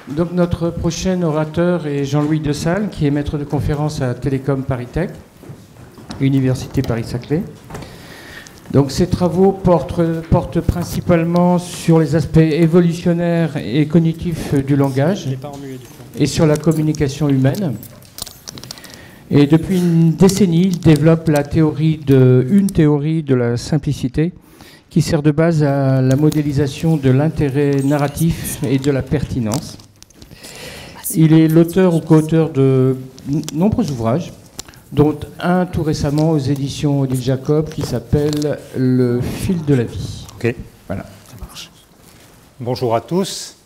Donc notre prochain orateur est Jean-Louis Desalle, qui est maître de conférence à Télécom Paris Tech, Université Paris-Saclay. Donc ses travaux portent principalement sur les aspects évolutionnaires et cognitifs du langage et sur la communication humaine. Et depuis une décennie, il développe une théorie de la simplicité qui sert de base à la modélisation de l'intérêt narratif et de la pertinence. Il est l'auteur ou co-auteur de nombreux ouvrages, dont un tout récemment aux éditions Odile Jacob qui s'appelle Le fil de la vie. Ok, voilà, ça marche. Bonjour à tous.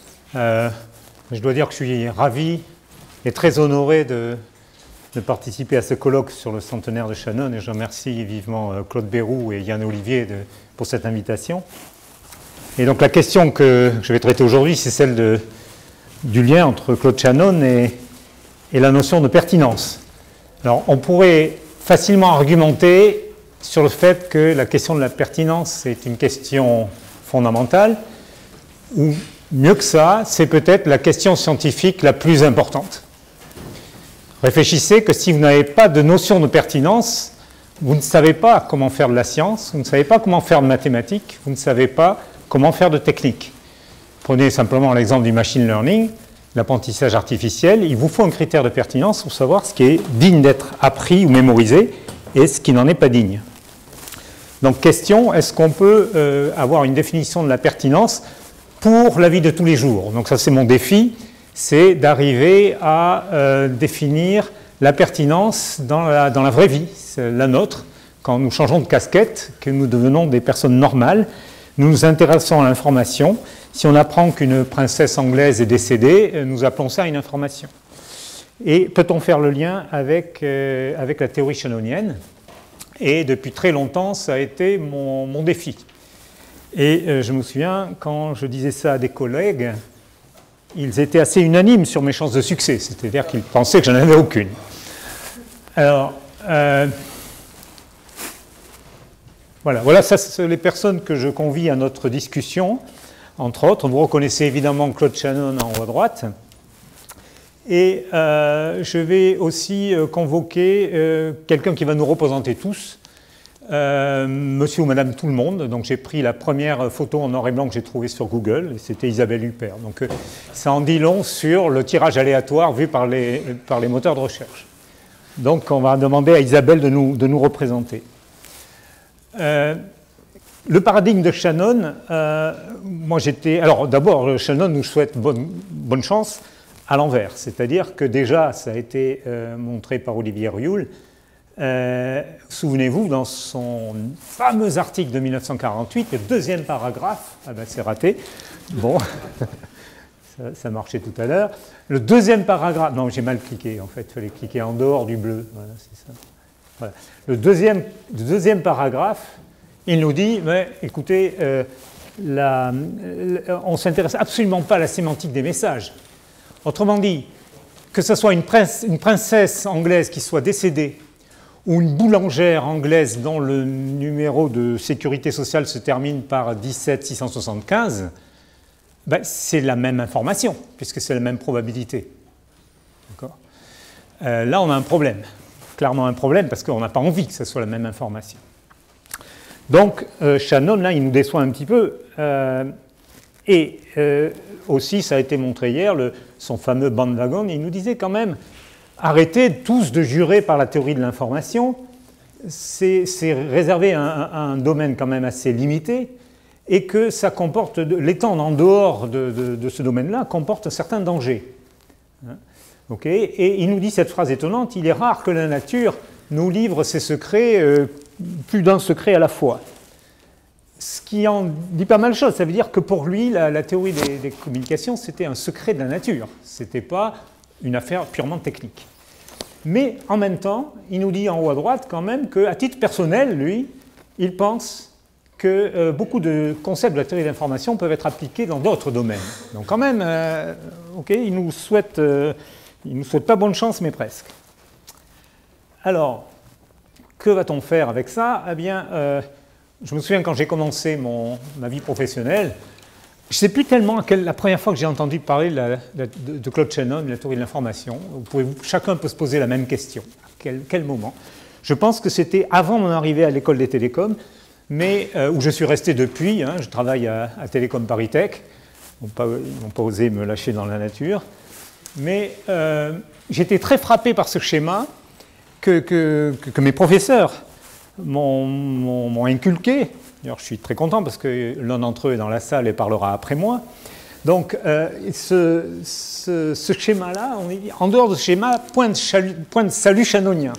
Je dois dire que je suis ravi et très honoré de participer à ce colloque sur le centenaire de Shannon, et je remercie vivement Claude Bérou et Yann Olivier pour cette invitation. Et donc la question que je vais traiter aujourd'hui, c'est celle du lien entre Claude Shannon et la notion de pertinence. Alors on pourrait facilement argumenter sur le fait que la question de la pertinence est une question fondamentale, ou mieux que ça, c'est peut-être la question scientifique la plus importante. Réfléchissez que si vous n'avez pas de notion de pertinence, vous ne savez pas comment faire de la science, vous ne savez pas comment faire de mathématiques, vous ne savez pas comment faire de technique. Prenez simplement l'exemple du machine learning, l'apprentissage artificiel. Il vous faut un critère de pertinence pour savoir ce qui est digne d'être appris ou mémorisé et ce qui n'en est pas digne. Donc question, est-ce qu'on peut avoir une définition de la pertinence pour la vie de tous les jours? Donc ça c'est mon défi. C'est d'arriver à définir la pertinence dans la vraie vie, la nôtre. Quand nous changeons de casquette, que nous devenons des personnes normales, nous nous intéressons à l'information. Si on apprend qu'une princesse anglaise est décédée, nous appelons ça une information. Et peut-on faire le lien avec la théorie shannonienne? Et depuis très longtemps, ça a été mon défi. Et je me souviens, quand je disais ça à des collègues, ils étaient assez unanimes sur mes chances de succès, c'est-à-dire qu'ils pensaient que je n'en avais aucune. Alors, voilà, ça c'est les personnes que je convie à notre discussion. Entre autres, vous reconnaissez évidemment Claude Shannon en haut à droite. Et je vais aussi convoquer quelqu'un qui va nous représenter tous, monsieur ou madame tout le monde. Donc j'ai pris la première photo en noir et blanc que j'ai trouvée sur Google, et c'était Isabelle Huppert. Donc ça en dit long sur le tirage aléatoire vu par les moteurs de recherche. Donc on va demander à Isabelle de nous représenter. Le paradigme de Shannon, alors d'abord Shannon nous souhaite bonne chance à l'envers, c'est-à-dire que déjà ça a été montré par Olivier Rioul. Souvenez-vous, dans son fameux article de 1948, le deuxième paragraphe, ah ben c'est raté, bon, ça marchait tout à l'heure, le deuxième paragraphe, non j'ai mal cliqué en fait, il fallait cliquer en dehors du bleu, voilà c'est ça. Voilà. Le deuxième paragraphe, il nous dit, mais écoutez, on ne s'intéresse absolument pas à la sémantique des messages. Autrement dit, que ce soit une princesse anglaise qui soit décédée, ou une boulangère anglaise dont le numéro de sécurité sociale se termine par 17675, ben, c'est la même information, puisque c'est la même probabilité. Là, on a un problème, clairement un problème, parce qu'on n'a pas envie que ce soit la même information. Donc, Shannon, là, il nous déçoit un petit peu, et aussi, ça a été montré hier, son fameux bandwagon, il nous disait quand même, arrêtez tous de jurer par la théorie de l'information, c'est réservé à un domaine quand même assez limité, et que ça comporte, l'étendre en dehors de ce domaine-là comporte un certain danger. Okay. Et il nous dit cette phrase étonnante, il est rare que la nature nous livre ses secrets, plus d'un secret à la fois. Ce qui en dit pas mal de choses, ça veut dire que pour lui, la théorie des communications, c'était un secret de la nature, ce n'était pas une affaire purement technique. Mais en même temps, il nous dit en haut à droite quand même qu'à titre personnel, lui, il pense que beaucoup de concepts de la théorie de l'information peuvent être appliqués dans d'autres domaines. Donc quand même, ok, il nous souhaite pas bonne chance, mais presque. Alors, que va-t-on faire avec ça? Eh bien, je me souviens quand j'ai commencé ma vie professionnelle, Je ne sais plus tellement la première fois que j'ai entendu parler de Claude Shannon, de la théorie de l'information. Chacun peut se poser la même question. À quel moment? Je pense que c'était avant mon arrivée à l'école des télécoms, mais où je suis resté depuis. Hein, je travaille à Télécom Paris Tech. Ils n'ont pas osé me lâcher dans la nature. Mais j'étais très frappé par ce schéma que mes professeurs m'ont inculqué. D'ailleurs, je suis très content parce que l'un d'entre eux est dans la salle et parlera après moi. Donc, ce schéma-là, en dehors de ce schéma, point de salut shannonien.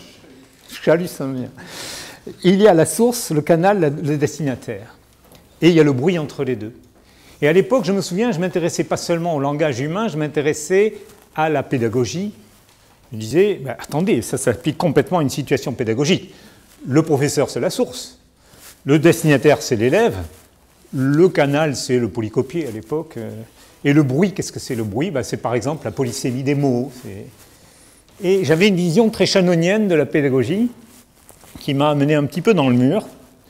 Il y a la source, le canal, le destinataire. Et il y a le bruit entre les deux. Et à l'époque, je me souviens, je ne m'intéressais pas seulement au langage humain, je m'intéressais à la pédagogie. Je disais, ben, attendez, ça s'applique complètement à une situation pédagogique. Le professeur, c'est la source. Le destinataire, c'est l'élève. Le canal, c'est le polycopier à l'époque. Et le bruit, qu'est-ce que c'est le bruit? Ben, c'est par exemple la polysémie des mots. Et j'avais une vision très shannonienne de la pédagogie qui m'a amené un petit peu dans le mur.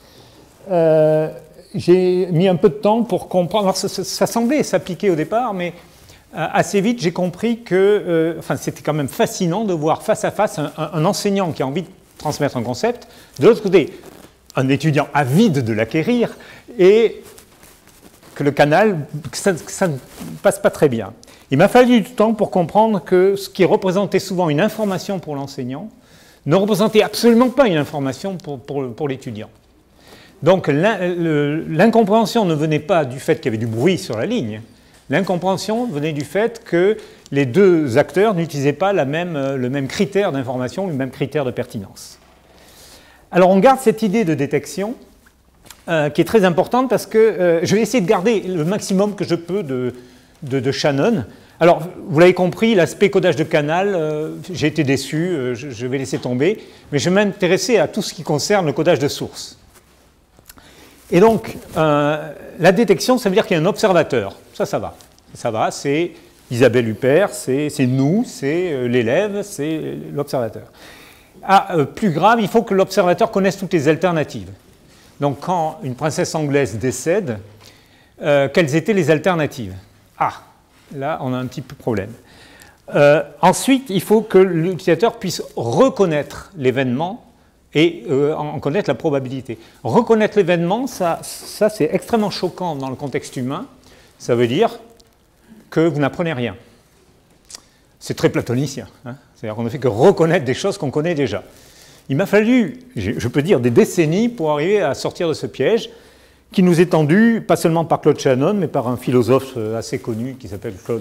J'ai mis un peu de temps pour comprendre. Alors, ça semblait s'appliquer au départ, mais assez vite, j'ai compris que c'était quand même fascinant de voir face à face un enseignant qui a envie de transmettre un concept, de l'autre côté, un étudiant avide de l'acquérir, et que le canal, ça ne passe pas très bien. Il m'a fallu du temps pour comprendre que ce qui représentait souvent une information pour l'enseignant ne représentait absolument pas une information pour l'étudiant. Donc l'incompréhension ne venait pas du fait qu'il y avait du bruit sur la ligne, l'incompréhension venait du fait que les deux acteurs n'utilisaient pas le même critère d'information, le même critère de pertinence. Alors on garde cette idée de détection qui est très importante parce que je vais essayer de garder le maximum que je peux de Shannon. Alors vous l'avez compris, l'aspect codage de canal, j'ai été déçu, je vais laisser tomber, mais je vais m'intéresser à tout ce qui concerne le codage de source. Et donc la détection, ça veut dire qu'il y a un observateur, ça va. Ça va, c'est Isabelle Huppert, c'est nous, c'est l'élève, c'est l'observateur. Plus grave, il faut que l'observateur connaisse toutes les alternatives. Donc, quand une princesse anglaise décède, quelles étaient les alternatives? Là, on a un petit peu de problème. Ensuite, il faut que l'utilisateur puisse reconnaître l'événement et en connaître la probabilité. Reconnaître l'événement, ça c'est extrêmement choquant dans le contexte humain. Ça veut dire que vous n'apprenez rien. C'est très platonicien. Hein. C'est-à-dire qu'on ne fait que reconnaître des choses qu'on connaît déjà. Il m'a fallu, je peux dire, des décennies pour arriver à sortir de ce piège qui nous est tendu, pas seulement par Claude Shannon, mais par un philosophe assez connu qui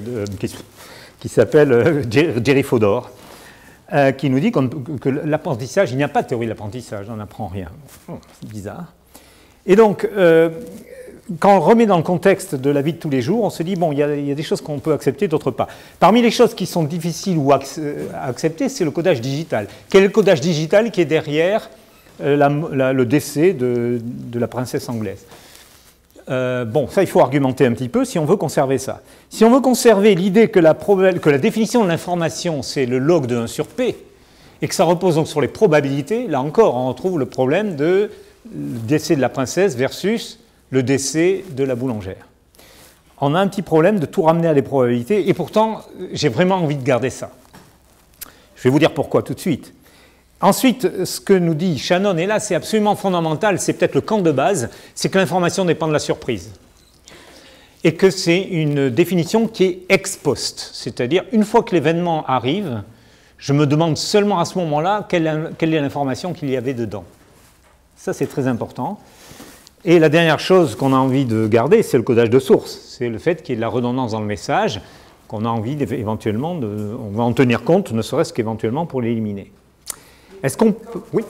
s'appelle Jerry Fodor, qui nous dit que l'apprentissage, il n'y a pas de théorie de l'apprentissage, on n'apprend rien. C'est bizarre. Et donc, quand on remet dans le contexte de la vie de tous les jours, on se dit, bon, il y a des choses qu'on peut accepter, d'autres pas. Parmi les choses qui sont difficiles à accepter, c'est le codage digital. Quel est le codage digital qui est derrière le décès de la princesse anglaise? Bon, ça, il faut argumenter un petit peu si on veut conserver ça. Si on veut conserver l'idée que la définition de l'information, c'est le log de 1 sur P, et que ça repose donc sur les probabilités, là encore, on retrouve le problème de décès de la princesse versus le décès de la boulangère. On a un petit problème de tout ramener à des probabilités, et pourtant, j'ai vraiment envie de garder ça. Je vais vous dire pourquoi tout de suite. Ensuite, ce que nous dit Shannon, et là c'est absolument fondamental, c'est peut-être le camp de base, c'est que l'information dépend de la surprise. Et que c'est une définition qui est ex post, c'est-à-dire une fois que l'événement arrive, je me demande seulement à ce moment-là quelle est l'information qu'il y avait dedans. Ça c'est très important. Et la dernière chose qu'on a envie de garder, c'est le codage de source. C'est le fait qu'il y ait de la redondance dans le message, qu'on a envie éventuellement on va en tenir compte, ne serait-ce qu'éventuellement pour l'éliminer. Est-ce qu'on peut... Oui.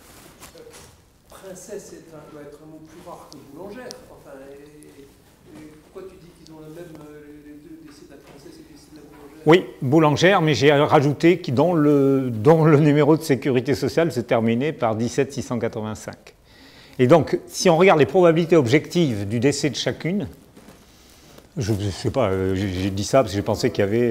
Princesse doit être un mot plus rare que boulangère. Enfin, et pourquoi tu dis qu'ils ont le même, les deux décès de la princesse et le décès de la boulangère? Oui, boulangère, mais j'ai rajouté dont le numéro de sécurité sociale se terminait par 17685. Et donc, si on regarde les probabilités objectives du décès de chacune, je ne sais pas, j'ai dit ça parce que j'ai pensé qu'il y avait...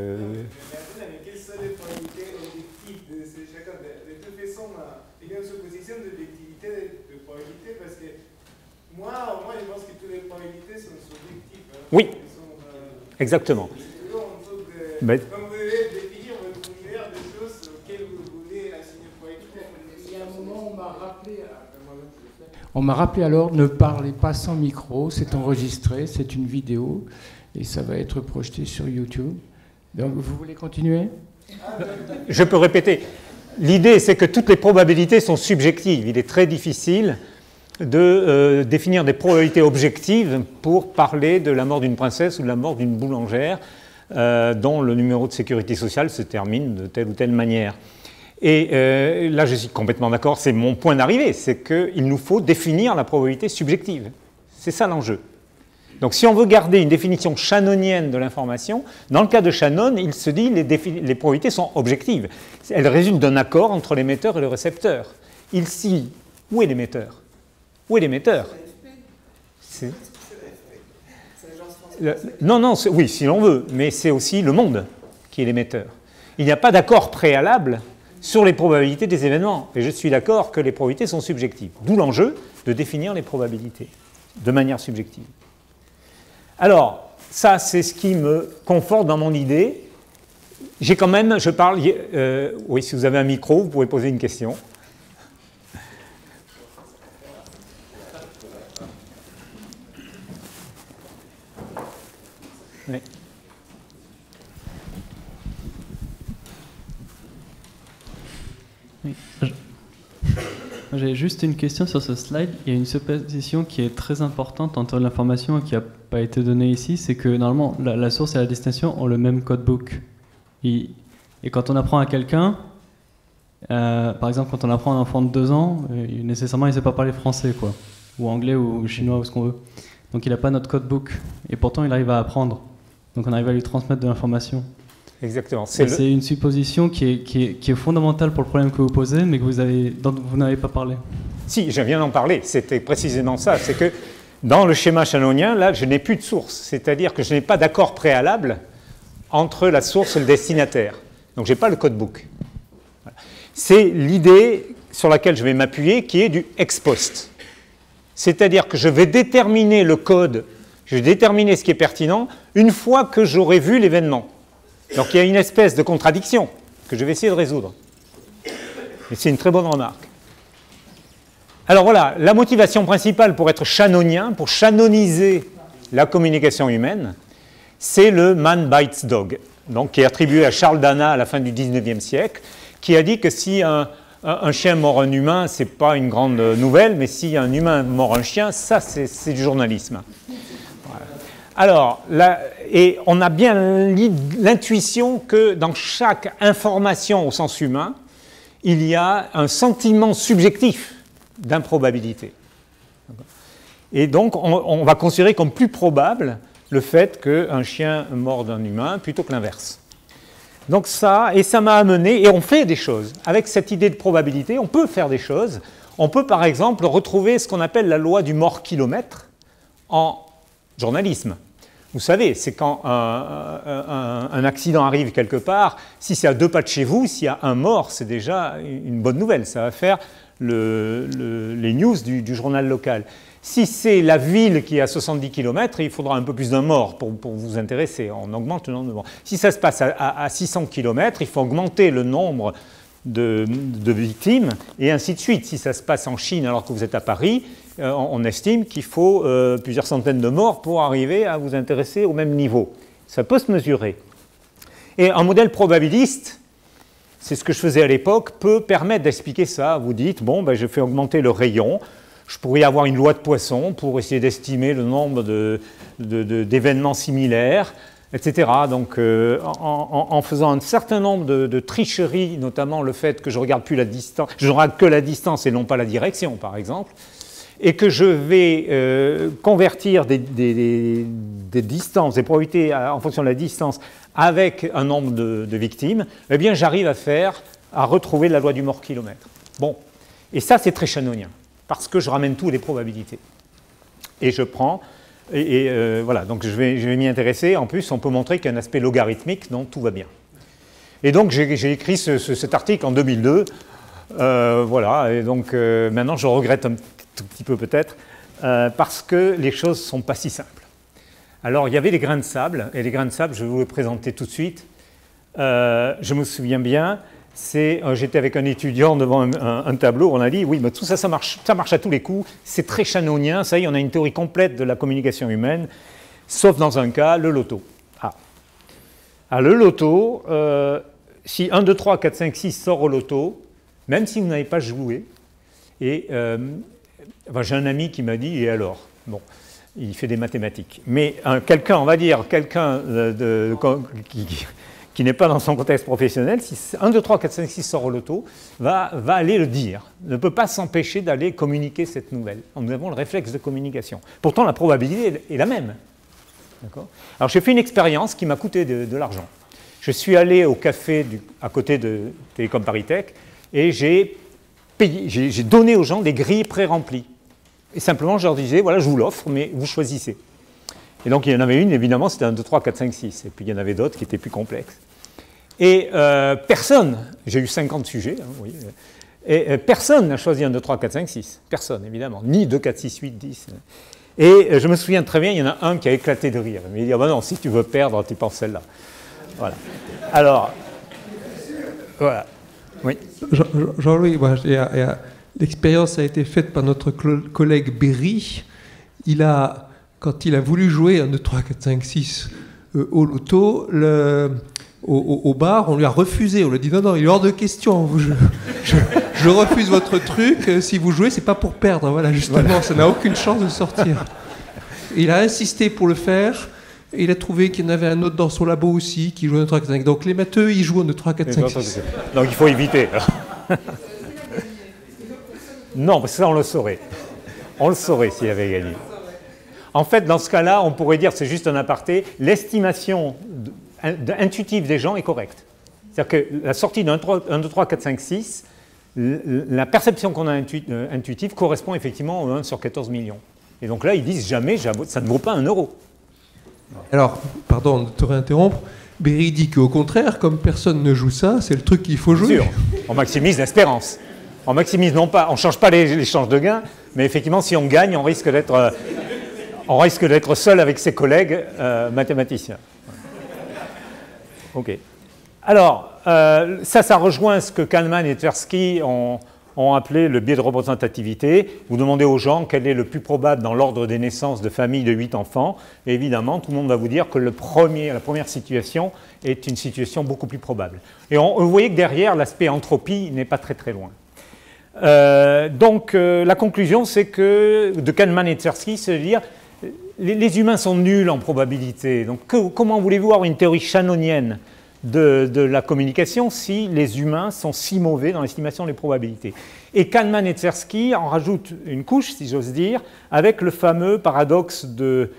Mais quelles sont les probabilités objectives de chacun? De toute façon, il y a une supposition d'objectivité de probabilité parce que Moi, je pense que toutes les probabilités sont subjectives. Hein. Oui, Elles sont, exactement. Donc, comme vous devez définir votre univers des choses auxquelles vous voulez assigner probabilité. Il y a un moment où on m'a rappelé. On m'a rappelé alors, ne parlez pas sans micro, c'est enregistré, c'est une vidéo et ça va être projeté sur YouTube. Donc vous voulez continuer? Je peux répéter. L'idée, c'est que toutes les probabilités sont subjectives. Il est très difficile de définir des probabilités objectives pour parler de la mort d'une princesse ou de la mort d'une boulangère dont le numéro de sécurité sociale se termine de telle ou telle manière. Et là, je suis complètement d'accord, c'est mon point d'arrivée, c'est qu'il nous faut définir la probabilité subjective. C'est ça l'enjeu. Donc si on veut garder une définition shannonienne de l'information, dans le cas de Shannon, il se dit que les probabilités sont objectives. Elles résultent d'un accord entre l'émetteur et le récepteur. Ici, où est l'émetteur? Où est l'émetteur? Non, oui, si l'on veut, mais c'est aussi le monde qui est l'émetteur. Il n'y a pas d'accord préalable sur les probabilités des événements. Et je suis d'accord que les probabilités sont subjectives. D'où l'enjeu de définir les probabilités de manière subjective. Alors, ça, c'est ce qui me conforte dans mon idée. J'ai quand même, je parle, oui, si vous avez un micro, vous pouvez poser une question. Oui. Oui. J'ai juste une question sur ce slide. Il y a une supposition qui est très importante entre l'information qui n'a pas été donnée ici, c'est que normalement la source et la destination ont le même codebook. Et quand on apprend à quelqu'un, par exemple quand on apprend à un enfant de 2 ans, nécessairement il ne sait pas parler français, quoi, ou anglais ou chinois ou ce qu'on veut. Donc il n'a pas notre codebook. Et pourtant il arrive à apprendre. Donc on arrive à lui transmettre de l'information. Exactement. C'est une supposition qui est fondamentale pour le problème que vous posez, mais que dont vous n'avez pas parlé. Si, je viens d'en parler. C'était précisément ça. C'est que dans le schéma shannonien, là, je n'ai plus de source. C'est-à-dire que je n'ai pas d'accord préalable entre la source et le destinataire. Donc je n'ai pas le codebook. Voilà. C'est l'idée sur laquelle je vais m'appuyer qui est du ex post. C'est-à-dire que je vais déterminer le code, je vais déterminer ce qui est pertinent une fois que j'aurai vu l'événement. Donc il y a une espèce de contradiction que je vais essayer de résoudre. Et c'est une très bonne remarque. Alors voilà, la motivation principale pour être shannonien, pour shannoniser la communication humaine, c'est le man bites dog, donc qui est attribué à Charles Dana à la fin du 19e siècle, qui a dit que si un chien mord un humain, ce n'est pas une grande nouvelle, mais si un humain mord un chien, ça c'est du journalisme. Alors, et on a bien l'intuition que dans chaque information au sens humain, il y a un sentiment subjectif d'improbabilité. Et donc, on va considérer comme plus probable le fait qu'un chien morde un humain plutôt que l'inverse. Donc ça m'a amené, et on fait des choses. Avec cette idée de probabilité, on peut faire des choses. On peut par exemple retrouver ce qu'on appelle la loi du mort-kilomètre en journalisme. Vous savez, c'est quand un accident arrive quelque part, si c'est à 2 pas de chez vous, s'il y a un mort, c'est déjà une bonne nouvelle. Ça va faire les news du journal local. Si c'est la ville qui est à 70 km, il faudra un peu plus d'un mort pour vous intéresser. On augmente le nombre de morts. Si ça se passe à 600 km, il faut augmenter le nombre de victimes, et ainsi de suite. Si ça se passe en Chine alors que vous êtes à Paris, on estime qu'il faut plusieurs centaines de morts pour arriver à vous intéresser au même niveau. Ça peut se mesurer. Et un modèle probabiliste, c'est ce que je faisais à l'époque, peut permettre d'expliquer ça. Vous dites, bon, ben, je fais augmenter le rayon, je pourrais avoir une loi de Poisson pour essayer d'estimer le nombre d'événements similaires, etc. Donc, en faisant un certain nombre de tricheries, notamment le fait que je regarde plus la distance, je ne regarde que la distance et non pas la direction, par exemple, et que je vais convertir des distances, des probabilités en fonction de la distance avec un nombre de victimes, eh bien, j'arrive à retrouver la loi du mort-kilomètre. Bon, et ça, c'est très shannonien, parce que je ramène toutes les probabilités. Et je prends... voilà, donc je vais m'y intéresser. En plus, on peut montrer qu'il y a un aspect logarithmique, donc tout va bien. Et donc, j'ai écrit cet article en 2002. Voilà, et donc maintenant, je regrette un tout petit peu peut-être, parce que les choses ne sont pas si simples. Alors, il y avait les grains de sable, et les grains de sable, je vais vous les présenter tout de suite. Je me souviens bien, j'étais avec un étudiant devant un tableau, on a dit, oui, mais tout ça, ça marche à tous les coups, c'est très shannonien, ça y est, on a une théorie complète de la communication humaine, sauf dans un cas, le loto. Le loto, si 1, 2, 3, 4, 5, 6 sort au loto, même si vous n'avez pas joué, et j'ai un ami qui m'a dit, et alors? Bon, il fait des mathématiques. Mais quelqu'un, on va dire, quelqu'un qui n'est pas dans son contexte professionnel, si 1, 2, 3, 4, 5, 6 sort au loto, va aller le dire, ne peut pas s'empêcher d'aller communiquer cette nouvelle. Nous avons le réflexe de communication. Pourtant, la probabilité est la même. Alors, j'ai fait une expérience qui m'a coûté de l'argent. Je suis allé au café à côté de Télécom Paritech et j'ai donné aux gens des grilles pré-remplies. Et simplement, je leur disais, voilà, je vous l'offre, mais vous choisissez. Et donc, il y en avait une, évidemment, c'était 1, 2, 3, 4, 5, 6. Et puis, il y en avait d'autres qui étaient plus complexes. Et personne, j'ai eu 50 sujets, hein, oui, et personne n'a choisi 1, 2, 3, 4, 5, 6. Personne, évidemment. Ni 2, 4, 6, 8, 10. Et je me souviens très bien, il y en a un qui a éclaté de rire. Il m'a dit, ah ben non, si tu veux perdre, tu penses celle-là. Voilà. Alors, voilà. Oui. Jean-Louis, l'expérience a été faite par notre collègue Berry. Quand il a voulu jouer 1, 2, 3, 4, 5, 6 au loto, au bar, on lui a refusé. On lui a dit non, il est hors de question. Je refuse votre truc. Si vous jouez, c'est pas pour perdre. Voilà, justement, voilà. Ça n'a aucune chance de sortir. Il a insisté pour le faire. Et il a trouvé qu'il y en avait un autre dans son labo aussi qui jouait 1, 2, 3, 4, 5. Donc les matheux, ils jouent 1, 2, 3, 4, 5, 6. Donc il faut éviter. Non, parce que ça, on le saurait. On le saurait s'il avait gagné. En fait, dans ce cas-là, on pourrait dire, c'est juste un aparté, l'estimation intuitive des gens est correcte. C'est-à-dire que la sortie d'un 1, 2, 3, 4, 5, 6, la perception qu'on a intuitive correspond effectivement au 1 sur 14 millions. Et donc là, ils disent jamais, ça ne vaut pas 1 euro. Alors, pardon de te réinterrompre, Berry dit qu'au contraire, comme personne ne joue ça, c'est le truc qu'il faut jouer. Bien sûr, on maximise l'espérance. On maximise non pas, on ne change pas l'échange de gains, mais effectivement, si on gagne, on risque d'être seul avec ses collègues mathématiciens. Ok. Alors, ça rejoint ce que Kahneman et Tversky ont appelé le biais de représentativité. Vous demandez aux gens quel est le plus probable dans l'ordre des naissances de familles de 8 enfants. Et évidemment, tout le monde va vous dire que la première situation est une situation beaucoup plus probable. Et vous voyez que derrière, l'aspect entropie n'est pas très très loin. Donc, la conclusion, c'est que de Kahneman et Tversky, c'est de dire les humains sont nuls en probabilité. Donc, comment voulez-vous avoir une théorie shannonienne de la communication si les humains sont si mauvais dans l'estimation des probabilités? Et Kahneman et Tversky en rajoutent une couche, si j'ose dire, avec le fameux paradoxe de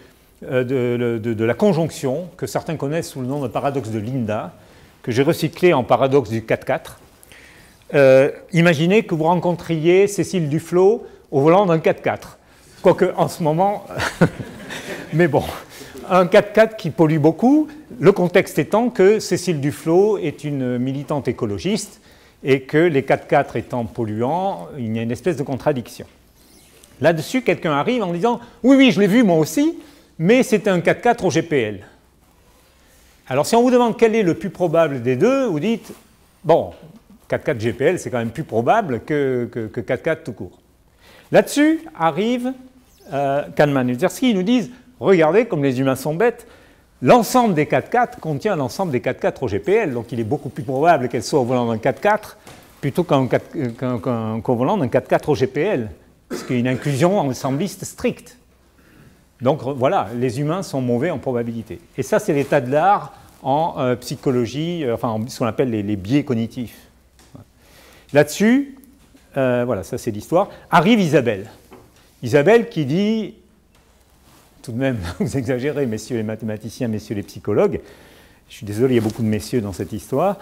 la conjonction, que certains connaissent sous le nom de paradoxe de Linda, que j'ai recyclé en paradoxe du 4x4. Imaginez que vous rencontriez Cécile Duflot au volant d'un 4x4. Quoique, en ce moment... Mais bon, un 4x4 qui pollue beaucoup, le contexte étant que Cécile Duflot est une militante écologiste et que les 4x4 étant polluants, il y a une espèce de contradiction. Là-dessus, quelqu'un arrive en disant « Oui, je l'ai vu moi aussi, mais c'était un 4x4 au GPL. » Alors, si on vous demande quel est le plus probable des deux, vous dites « Bon, 4x4 GPL, c'est quand même plus probable que 4x4 tout court. » Là-dessus arrivent Kahneman et Tversky, ils nous disent « Regardez comme les humains sont bêtes, l'ensemble des 4x4 contient l'ensemble des 4x4 au GPL, donc il est beaucoup plus probable qu'elle soit au volant d'un 4x4 plutôt qu'au volant d'un 4x4 au GPL, ce qui est une inclusion ensembliste stricte. Donc voilà, les humains sont mauvais en probabilité. Et ça, c'est l'état de l'art en psychologie, enfin ce qu'on appelle les biais cognitifs. Là-dessus, voilà, ça c'est l'histoire, arrive Isabelle. Isabelle qui dit, tout de même, vous exagérez, messieurs les mathématiciens, messieurs les psychologues, je suis désolé, il y a beaucoup de messieurs dans cette histoire,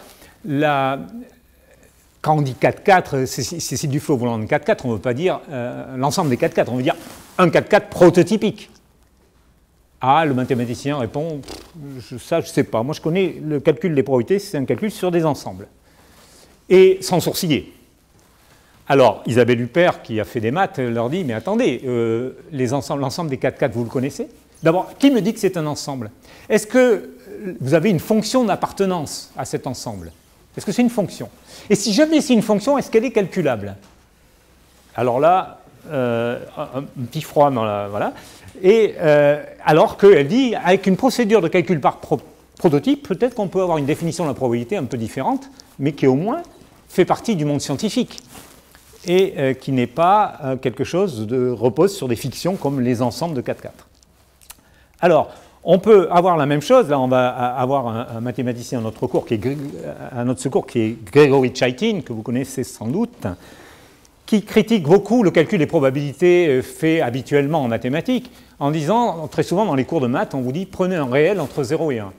quand on dit 4x4, c'est du flow volant de 4x4, on ne veut pas dire l'ensemble des 4x4, on veut dire un 4x4 prototypique. Ah, le mathématicien répond, ça je ne sais pas, moi je connais le calcul des probabilités, c'est un calcul sur des ensembles. Et sans sourciller. Alors, Isabelle Huppert, qui a fait des maths, leur dit, mais attendez, l'ensemble des 4 vous le connaissez? D'abord, qui me dit que c'est un ensemble? Est-ce que vous avez une fonction d'appartenance à cet ensemble? Est-ce que c'est une fonction? Et si jamais c'est une fonction, est-ce qu'elle est calculable? Alors là, un petit froid dans la... Voilà. Et alors qu'elle dit, avec une procédure de calcul par prototype, peut-être qu'on peut avoir une définition de la probabilité un peu différente, mais qui au moins fait partie du monde scientifique et qui n'est pas quelque chose de repose sur des fictions comme les ensembles de 4-4. Alors, on peut avoir la même chose. Là, on va avoir un mathématicien à notre secours qui est Gregory Chaitin, que vous connaissez sans doute, qui critique beaucoup le calcul des probabilités fait habituellement en mathématiques, en disant, très souvent dans les cours de maths, on vous dit, prenez un réel entre 0 et 1.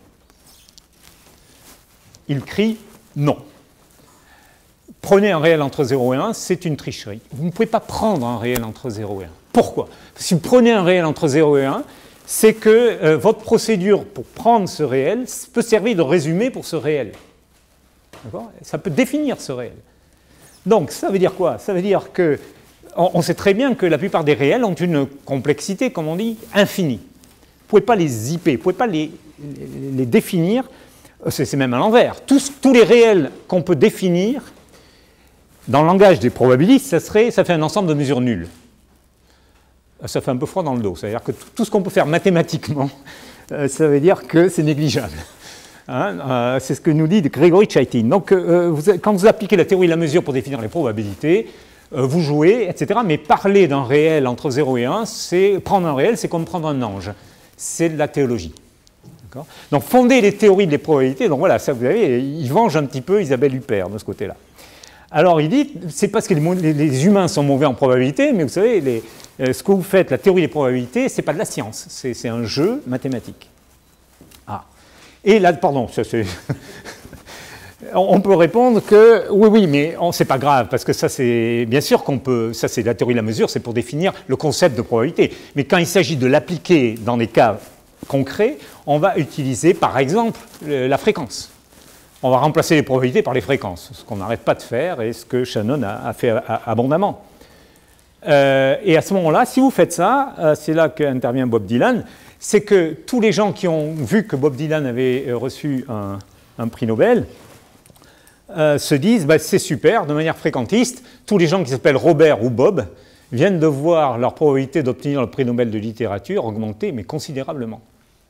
Il crie non. Prenez un réel entre 0 et 1, c'est une tricherie. Vous ne pouvez pas prendre un réel entre 0 et 1. Pourquoi? Si vous prenez un réel entre 0 et 1, c'est que votre procédure pour prendre ce réel peut servir de résumé pour ce réel. Ça peut définir ce réel. Donc, ça veut dire quoi? Ça veut dire que on sait très bien que la plupart des réels ont une complexité, comme on dit, infinie. Vous ne pouvez pas les zipper, vous ne pouvez pas les définir. C'est même à l'envers. Tous les réels qu'on peut définir, dans le langage des probabilistes, ça fait un ensemble de mesures nulles. Ça fait un peu froid dans le dos. C'est-à-dire que tout ce qu'on peut faire mathématiquement, ça veut dire que c'est négligeable. Hein, c'est ce que nous dit Gregory Chaitin. Donc, quand vous appliquez la théorie de la mesure pour définir les probabilités, vous jouez, etc. Mais parler d'un réel entre 0 et 1, prendre un réel, c'est comme prendre un ange. C'est de la théologie. Donc, fonder les théories des probabilités, donc voilà, ça vous avez, il venge un petit peu Isabelle Huppert de ce côté-là. Alors, il dit, c'est parce que les humains sont mauvais en probabilité, mais vous savez, ce que vous faites, la théorie des probabilités, c'est pas de la science, c'est un jeu mathématique. Ah. Et là, pardon, ça c'est... On peut répondre que oui, mais c'est pas grave, parce que ça c'est bien sûr qu'on peut, ça c'est la théorie de la mesure, c'est pour définir le concept de probabilité. Mais quand il s'agit de l'appliquer dans des cas concrets, on va utiliser par exemple la fréquence. On va remplacer les probabilités par les fréquences, ce qu'on n'arrête pas de faire et ce que Shannon a fait abondamment. Et à ce moment-là, si vous faites ça, c'est là qu'intervient Bob Dylan, c'est que tous les gens qui ont vu que Bob Dylan avait reçu un prix Nobel se disent bah, c'est super, de manière fréquentiste, tous les gens qui s'appellent Robert ou Bob viennent de voir leur probabilité d'obtenir le prix Nobel de littérature augmenter, mais considérablement.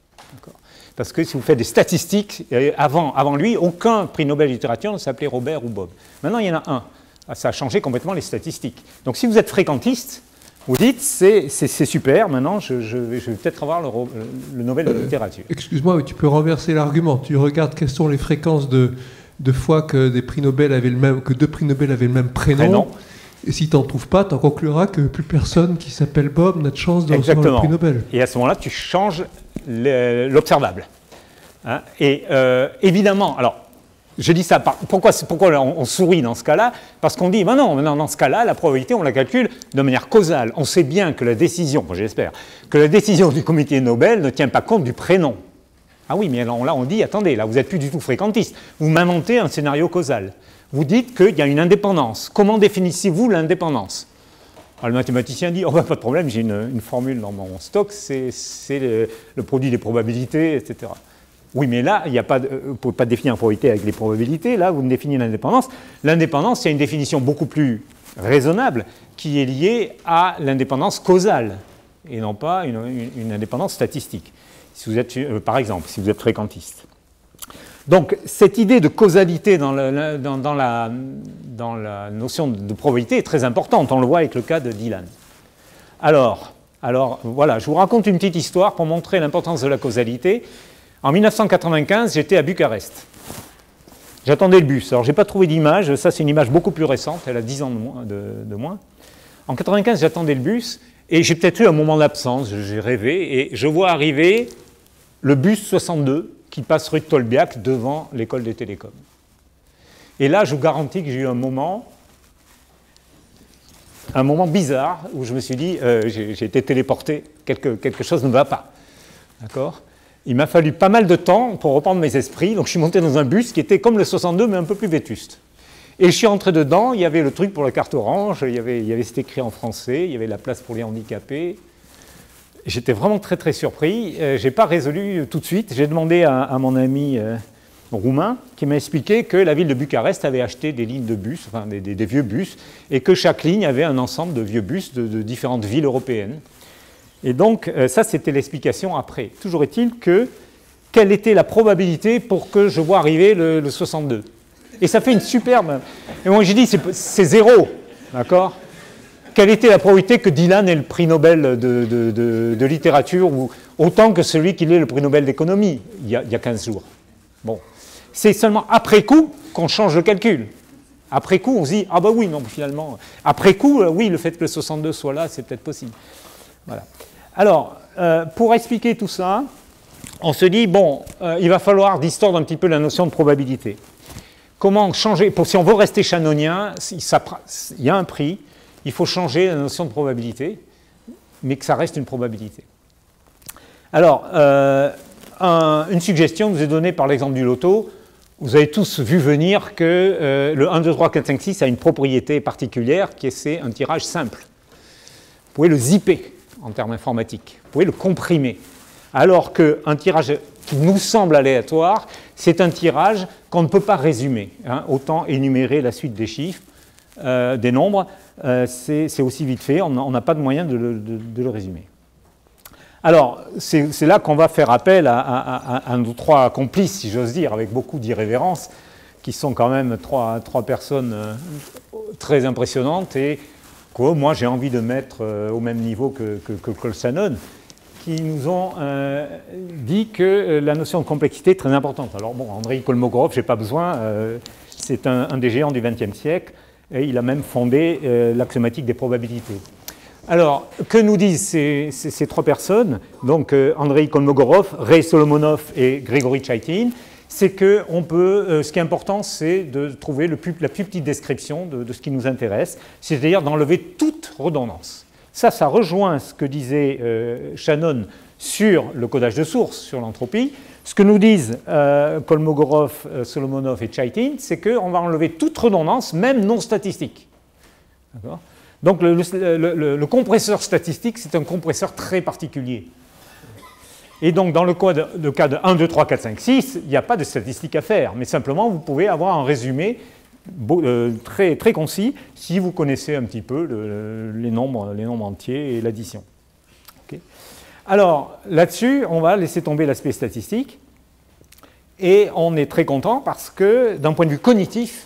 Parce que si vous faites des statistiques, avant lui, aucun prix Nobel de littérature ne s'appelait Robert ou Bob. Maintenant, il y en a un. Ça a changé complètement les statistiques. Donc si vous êtes fréquentiste, vous dites c'est super, maintenant je vais peut-être avoir le Nobel de littérature. Excuse-moi, mais tu peux renverser l'argument. Tu regardes quelles sont les fréquences de fois que des prix Nobel avaient que deux prix Nobel avaient le même prénom. Et si tu n'en trouves pas, tu en concluras que plus personne qui s'appelle Bob n'a de chance de recevoir le prix Nobel. Et à ce moment-là, tu changes l'observable. Hein, et évidemment, alors, je dis ça, pourquoi on sourit dans ce cas-là? Parce qu'on dit, ben non, dans ce cas-là, la probabilité, on la calcule de manière causale. On sait bien que la décision, j'espère, que la décision du comité Nobel ne tient pas compte du prénom. Ah oui, mais là, on dit, attendez, là, vous n'êtes plus du tout fréquentiste. Vous m'inventez un scénario causal. Vous dites qu'il y a une indépendance. Comment définissez-vous l'indépendance? Alors, le mathématicien dit, oh, bah, pas de problème, j'ai une formule dans mon stock, c'est le produit des probabilités, etc. Oui, mais là, vous ne pouvez pas définir la probabilité avec les probabilités. Là, vous définissez l'indépendance. L'indépendance, c'est une définition beaucoup plus raisonnable qui est liée à l'indépendance causale et non pas une indépendance statistique. Si vous êtes, par exemple, si vous êtes fréquentiste. Donc, cette idée de causalité dans la notion de probabilité est très importante. On le voit avec le cas de Dylan. Alors voilà, je vous raconte une petite histoire pour montrer l'importance de la causalité. En 1995, j'étais à Bucarest. J'attendais le bus. Alors, je n'ai pas trouvé d'image. Ça, c'est une image beaucoup plus récente. Elle a 10 ans de moins. En 1995, j'attendais le bus et j'ai peut-être eu un moment d'absence. J'ai rêvé et je vois arriver le bus 62 qui passe rue de Tolbiac devant l'école des télécoms. Et là, je vous garantis que j'ai eu un moment bizarre où je me suis dit, j'ai été téléporté, quelque chose ne va pas. D'accord ? Il m'a fallu pas mal de temps pour reprendre mes esprits, donc je suis monté dans un bus qui était comme le 62, mais un peu plus vétuste. Et je suis entré dedans, il y avait le truc pour la carte orange, il y avait c'était écrit en français, il y avait la place pour les handicapés. J'étais vraiment très très surpris. Je n'ai pas résolu tout de suite. J'ai demandé à mon ami roumain qui m'a expliqué que la ville de Bucarest avait acheté des lignes de bus, enfin des vieux bus, et que chaque ligne avait un ensemble de vieux bus de différentes villes européennes. Et donc ça c'était l'explication après. Toujours est-il que quelle était la probabilité pour que je vois arriver le 62? Et ça fait une superbe... Et moi j'ai dit c'est 0, d'accord? Quelle était la probabilité que Dylan ait le prix Nobel de littérature, ou autant que celui qu'il ait le prix Nobel d'économie, il y a 15 jours? Bon. C'est seulement après coup qu'on change le calcul. Après coup, on se dit, ah bah oui, non, finalement. Après coup, oui, le fait que le 62 soit là, c'est peut-être possible. Voilà. Alors, pour expliquer tout ça, on se dit, bon, il va falloir distordre un petit peu la notion de probabilité. Comment changer, si on veut rester shannonien, il y a un prix, il faut changer la notion de probabilité, mais que ça reste une probabilité. Alors, une suggestion vous est donnée par l'exemple du loto. Vous avez tous vu venir que le 1, 2, 3, 4, 5, 6 a une propriété particulière qui est c'est un tirage simple. Vous pouvez le zipper en termes informatiques, vous pouvez le comprimer. Alors qu'un tirage qui nous semble aléatoire, c'est un tirage qu'on ne peut pas résumer. Hein. Autant énumérer la suite des chiffres, des nombres, c'est aussi vite fait, on n'a pas de moyen de le résumer. Alors, c'est là qu'on va faire appel à nos trois complices, si j'ose dire, avec beaucoup d'irrévérence, qui sont quand même trois personnes très impressionnantes et que moi j'ai envie de mettre au même niveau que Colshannon, qui nous ont dit que la notion de complexité est très importante. Alors bon, Andrei Kolmogorov, je n'ai pas besoin, c'est un des géants du XXe siècle, et il a même fondé l'axiomatique des probabilités. Alors, que nous disent ces trois personnes, donc Andrei Kolmogorov, Ray Solomonoff et Grigory Chaitin, c'est que ce qui est important, c'est de trouver la plus petite description de ce qui nous intéresse, c'est-à-dire d'enlever toute redondance. Ça rejoint ce que disait Shannon sur le codage de source, sur l'entropie. Ce que nous disent Kolmogorov, Solomonoff et Chaitin, c'est qu'on va enlever toute redondance, même non statistique. D'accord ? Donc le compresseur statistique, c'est un compresseur très particulier. Et donc dans le cas de 1, 2, 3, 4, 5, 6, il n'y a pas de statistique à faire, mais simplement vous pouvez avoir un résumé très, très concis si vous connaissez un petit peu les nombres entiers et l'addition. Okay. Alors là-dessus, on va laisser tomber l'aspect statistique et on est très content parce que d'un point de vue cognitif,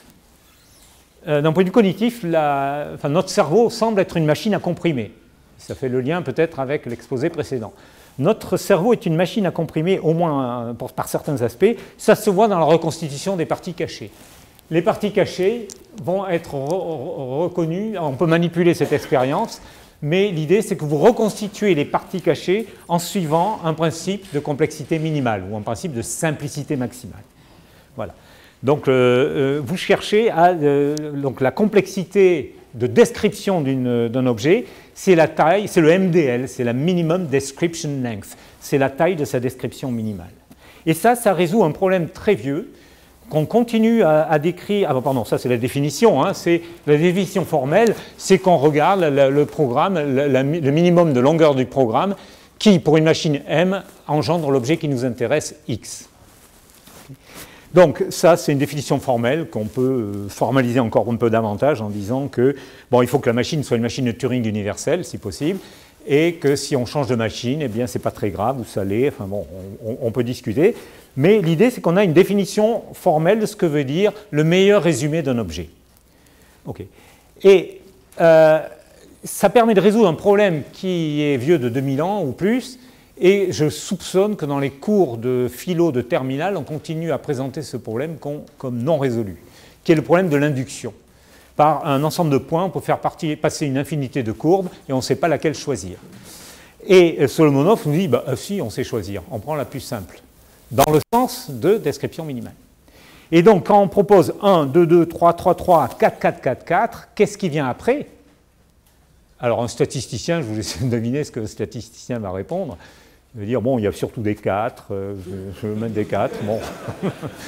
notre cerveau semble être une machine à comprimer. Ça fait le lien peut-être avec l'exposé précédent. Notre cerveau est une machine à comprimer, au moins par certains aspects. Ça se voit dans la reconstitution des parties cachées. Les parties cachées vont être reconnues, on peut manipuler cette expérience, mais l'idée c'est que vous reconstituez les parties cachées en suivant un principe de complexité minimale ou un principe de simplicité maximale. Voilà. Donc vous cherchez donc la complexité de description d'un objet, c'est la taille, c'est le MDL, c'est la Minimum Description Length, c'est la taille de sa description minimale. Et ça résout un problème très vieux qu'on continue à décrire. Ah pardon, ça c'est la définition, hein, c'est la définition formelle, c'est qu'on regarde le programme, le minimum de longueur du programme qui, pour une machine M, engendre l'objet qui nous intéresse X. Donc ça, c'est une définition formelle qu'on peut formaliser encore un peu davantage en disant que bon, il faut que la machine soit une machine de Turing universelle, si possible, et que si on change de machine, eh bien, c'est pas très grave, ou ça l'est, enfin bon, on peut discuter. Mais l'idée, c'est qu'on a une définition formelle de ce que veut dire le meilleur résumé d'un objet. Okay. Et ça permet de résoudre un problème qui est vieux de 2000 ans ou plus, et je soupçonne que dans les cours de philo de terminale, on continue à présenter ce problème comme non résolu, qui est le problème de l'induction. Par un ensemble de points, on peut faire passer une infinité de courbes et on ne sait pas laquelle choisir. Et Solomonoff nous dit, bah, si, on sait choisir, on prend la plus simple, dans le sens de description minimale. Et donc, quand on propose 1, 2, 2, 3, 3, 3, 4, 4, 4, 4, qu'est-ce qui vient après? Alors, un statisticien, je vous laisse deviner ce que le statisticien va répondre. Il va dire, bon, il y a surtout des 4, je vais mettre des 4, bon.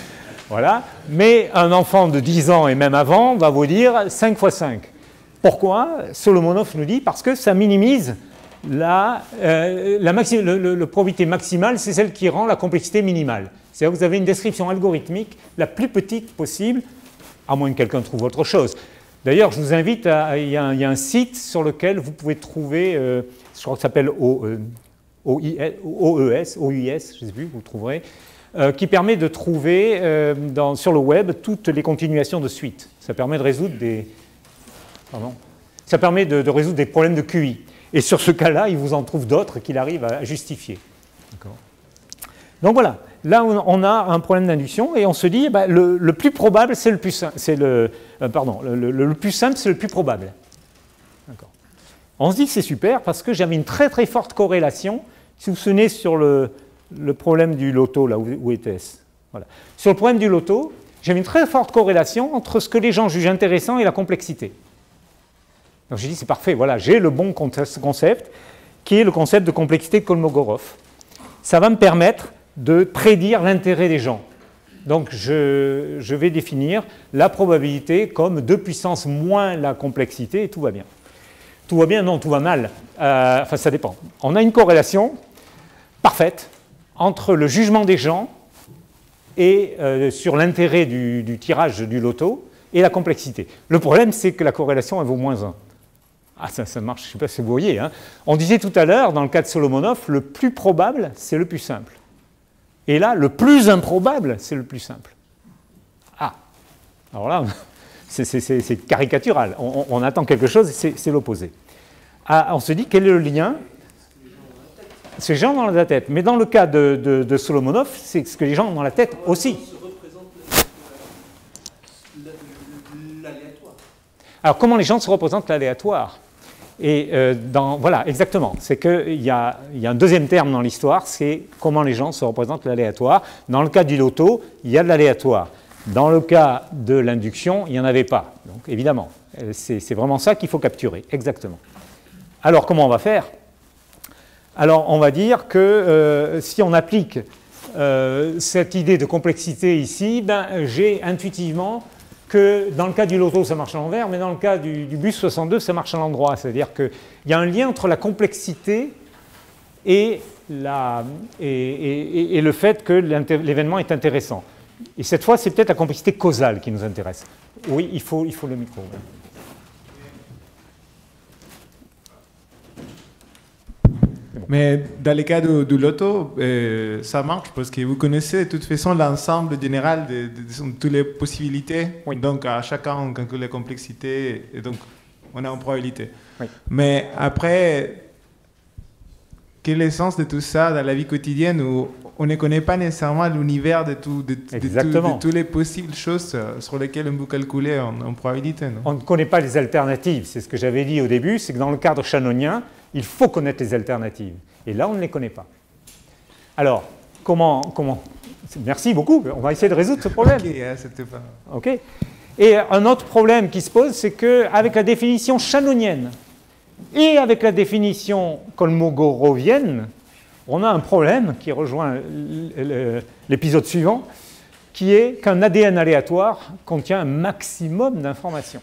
Voilà. Mais un enfant de 10 ans et même avant va vous dire 5 fois 5. Pourquoi? Solomonoff nous dit parce que ça minimise la probabilité maximale, c'est celle qui rend la complexité minimale. C'est-à-dire que vous avez une description algorithmique la plus petite possible, à moins que quelqu'un trouve autre chose. D'ailleurs, je vous invite il y a un site sur lequel vous pouvez trouver, je crois que ça s'appelle OUS, je ne sais plus, vous le trouverez, qui permet de trouver sur le web toutes les continuations de suite. Ça permet de résoudre de résoudre des problèmes de QI. Et sur ce cas-là, il vous en trouve d'autres qu'il arrive à justifier. Donc voilà, là on a un problème d'induction et on se dit le plus probable c'est le plus simple, le plus simple c'est le plus probable. On se dit que c'est super parce que j'avais une très très forte corrélation. Si vous vous souvenez sur le problème du loto, là où était-ce? Voilà. Sur le problème du loto, j'avais une très forte corrélation entre ce que les gens jugent intéressant et la complexité. Donc j'ai dit c'est parfait, voilà, j'ai le bon concept qui est le concept de complexité de Kolmogorov. Ça va me permettre de prédire l'intérêt des gens. Donc je vais définir la probabilité comme 2 puissance moins la complexité et tout va bien. Tout va bien? Non, tout va mal. Enfin, ça dépend. On a une corrélation parfaite entre le jugement des gens et sur l'intérêt du tirage du loto et la complexité. Le problème, c'est que la corrélation, elle vaut -1. Ah, ça marche, je ne sais pas si vous voyez. Hein. On disait tout à l'heure, dans le cas de Solomonoff, le plus probable, c'est le plus simple. Et là, le plus improbable, c'est le plus simple. Ah, alors là, c'est caricatural. On attend quelque chose, c'est l'opposé. Ah, on se dit, quel est le lien? C'est les gens dans la tête. Mais dans le cas de Solomonoff, c'est ce que les gens ont dans la tête aussi. Alors, comment les gens se représentent l'aléatoire? Et voilà, exactement. C'est qu'il y a un deuxième terme dans l'histoire, c'est comment les gens se représentent l'aléatoire. Dans le cas du loto, il y a de l'aléatoire. Dans le cas de l'induction, il n'y en avait pas. Donc, évidemment, c'est vraiment ça qu'il faut capturer, exactement. Alors, comment on va faire? Alors, on va dire que si on applique cette idée de complexité ici, j'ai intuitivement que dans le cas du loto, ça marche à l'envers, mais dans le cas du bus 62, ça marche à l'endroit. C'est-à-dire qu'il y a un lien entre la complexité et le fait que l'événement est intéressant. Et cette fois, c'est peut-être la complexité causale qui nous intéresse. Oui, il faut le micro. Mais dans le cas du loto, ça marche parce que vous connaissez de toute façon l'ensemble général de toutes les possibilités. Oui. Donc à chacun on calcule la complexité et donc on a une probabilité. Oui. Mais après, quel est le sens de tout ça dans la vie quotidienne où on ne connaît pas nécessairement l'univers de toutes les possibles choses sur lesquelles on peut calculer en probabilité, non? On ne connaît pas les alternatives. C'est ce que j'avais dit au début, c'est que dans le cadre shannonien, il faut connaître les alternatives. Et là, on ne les connaît pas. Alors, comment Merci beaucoup. On va essayer de résoudre ce problème. Ok, c'était pas... Ok. Et un autre problème qui se pose, c'est qu'avec la définition shannonienne et avec la définition kolmogorovienne, on a un problème qui rejoint l'épisode suivant, qui est qu'un ADN aléatoire contient un maximum d'informations.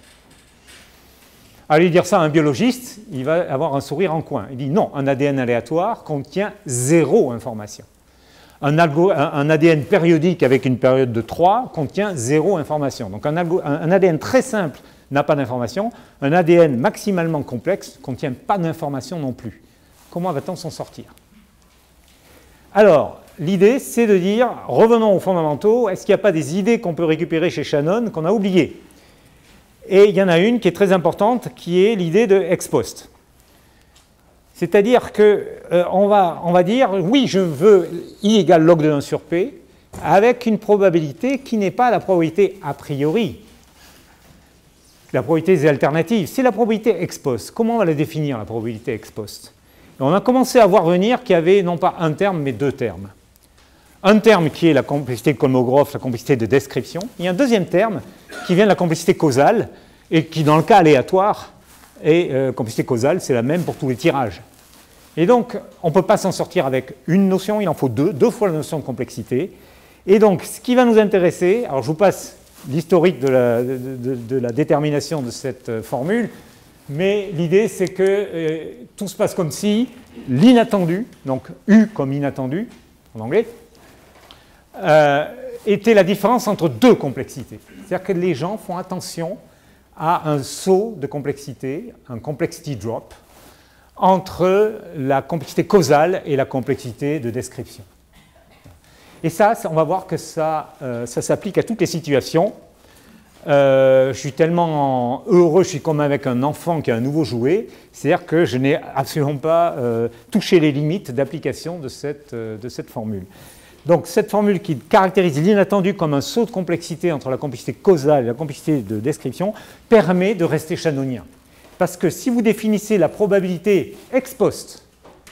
Allez dire ça à un biologiste, il va avoir un sourire en coin. Il dit non, un ADN aléatoire contient 0 information. Un ADN périodique avec une période de 3 contient 0 information. Donc un ADN très simple n'a pas d'information. Un ADN maximalement complexe ne contient pas d'information non plus. Comment va-t-on s'en sortir? Alors, l'idée, c'est de dire, revenons aux fondamentaux, est-ce qu'il n'y a pas des idées qu'on peut récupérer chez Shannon qu'on a oubliées? Et il y en a une qui est très importante, qui est l'idée de ex post. C'est-à-dire qu'on va dire, oui, je veux I égale log de 1 sur P, avec une probabilité qui n'est pas la probabilité a priori. La probabilité des alternatives, c'est la probabilité ex post. Comment on va la définir, la probabilité ex post? Et on a commencé à voir venir qu'il y avait non pas un terme, mais 2 termes. Un terme qui est la complexité de Kolmogorov, la complexité de description. Il y a un deuxième terme qui vient de la complexité causale et qui, dans le cas aléatoire, est complexité causale, c'est la même pour tous les tirages. Et donc, on ne peut pas s'en sortir avec une notion, il en faut 2 fois la notion de complexité. Et donc, ce qui va nous intéresser, alors je vous passe l'historique de la détermination de cette formule, mais l'idée c'est que tout se passe comme si l'inattendu, donc U comme inattendu en anglais, était la différence entre deux complexités. C'est-à-dire que les gens font attention à un saut de complexité, un complexity drop, entre la complexité causale et la complexité de description. Et ça on va voir que ça s'applique à toutes les situations. Je suis tellement heureux, je suis comme avec un enfant qui a un nouveau jouet, c'est-à-dire que je n'ai absolument pas touché les limites d'application de cette formule. Donc cette formule qui caractérise l'inattendu comme un saut de complexité entre la complexité causale et la complexité de description permet de rester shannonien. Parce que si vous définissez la probabilité ex post,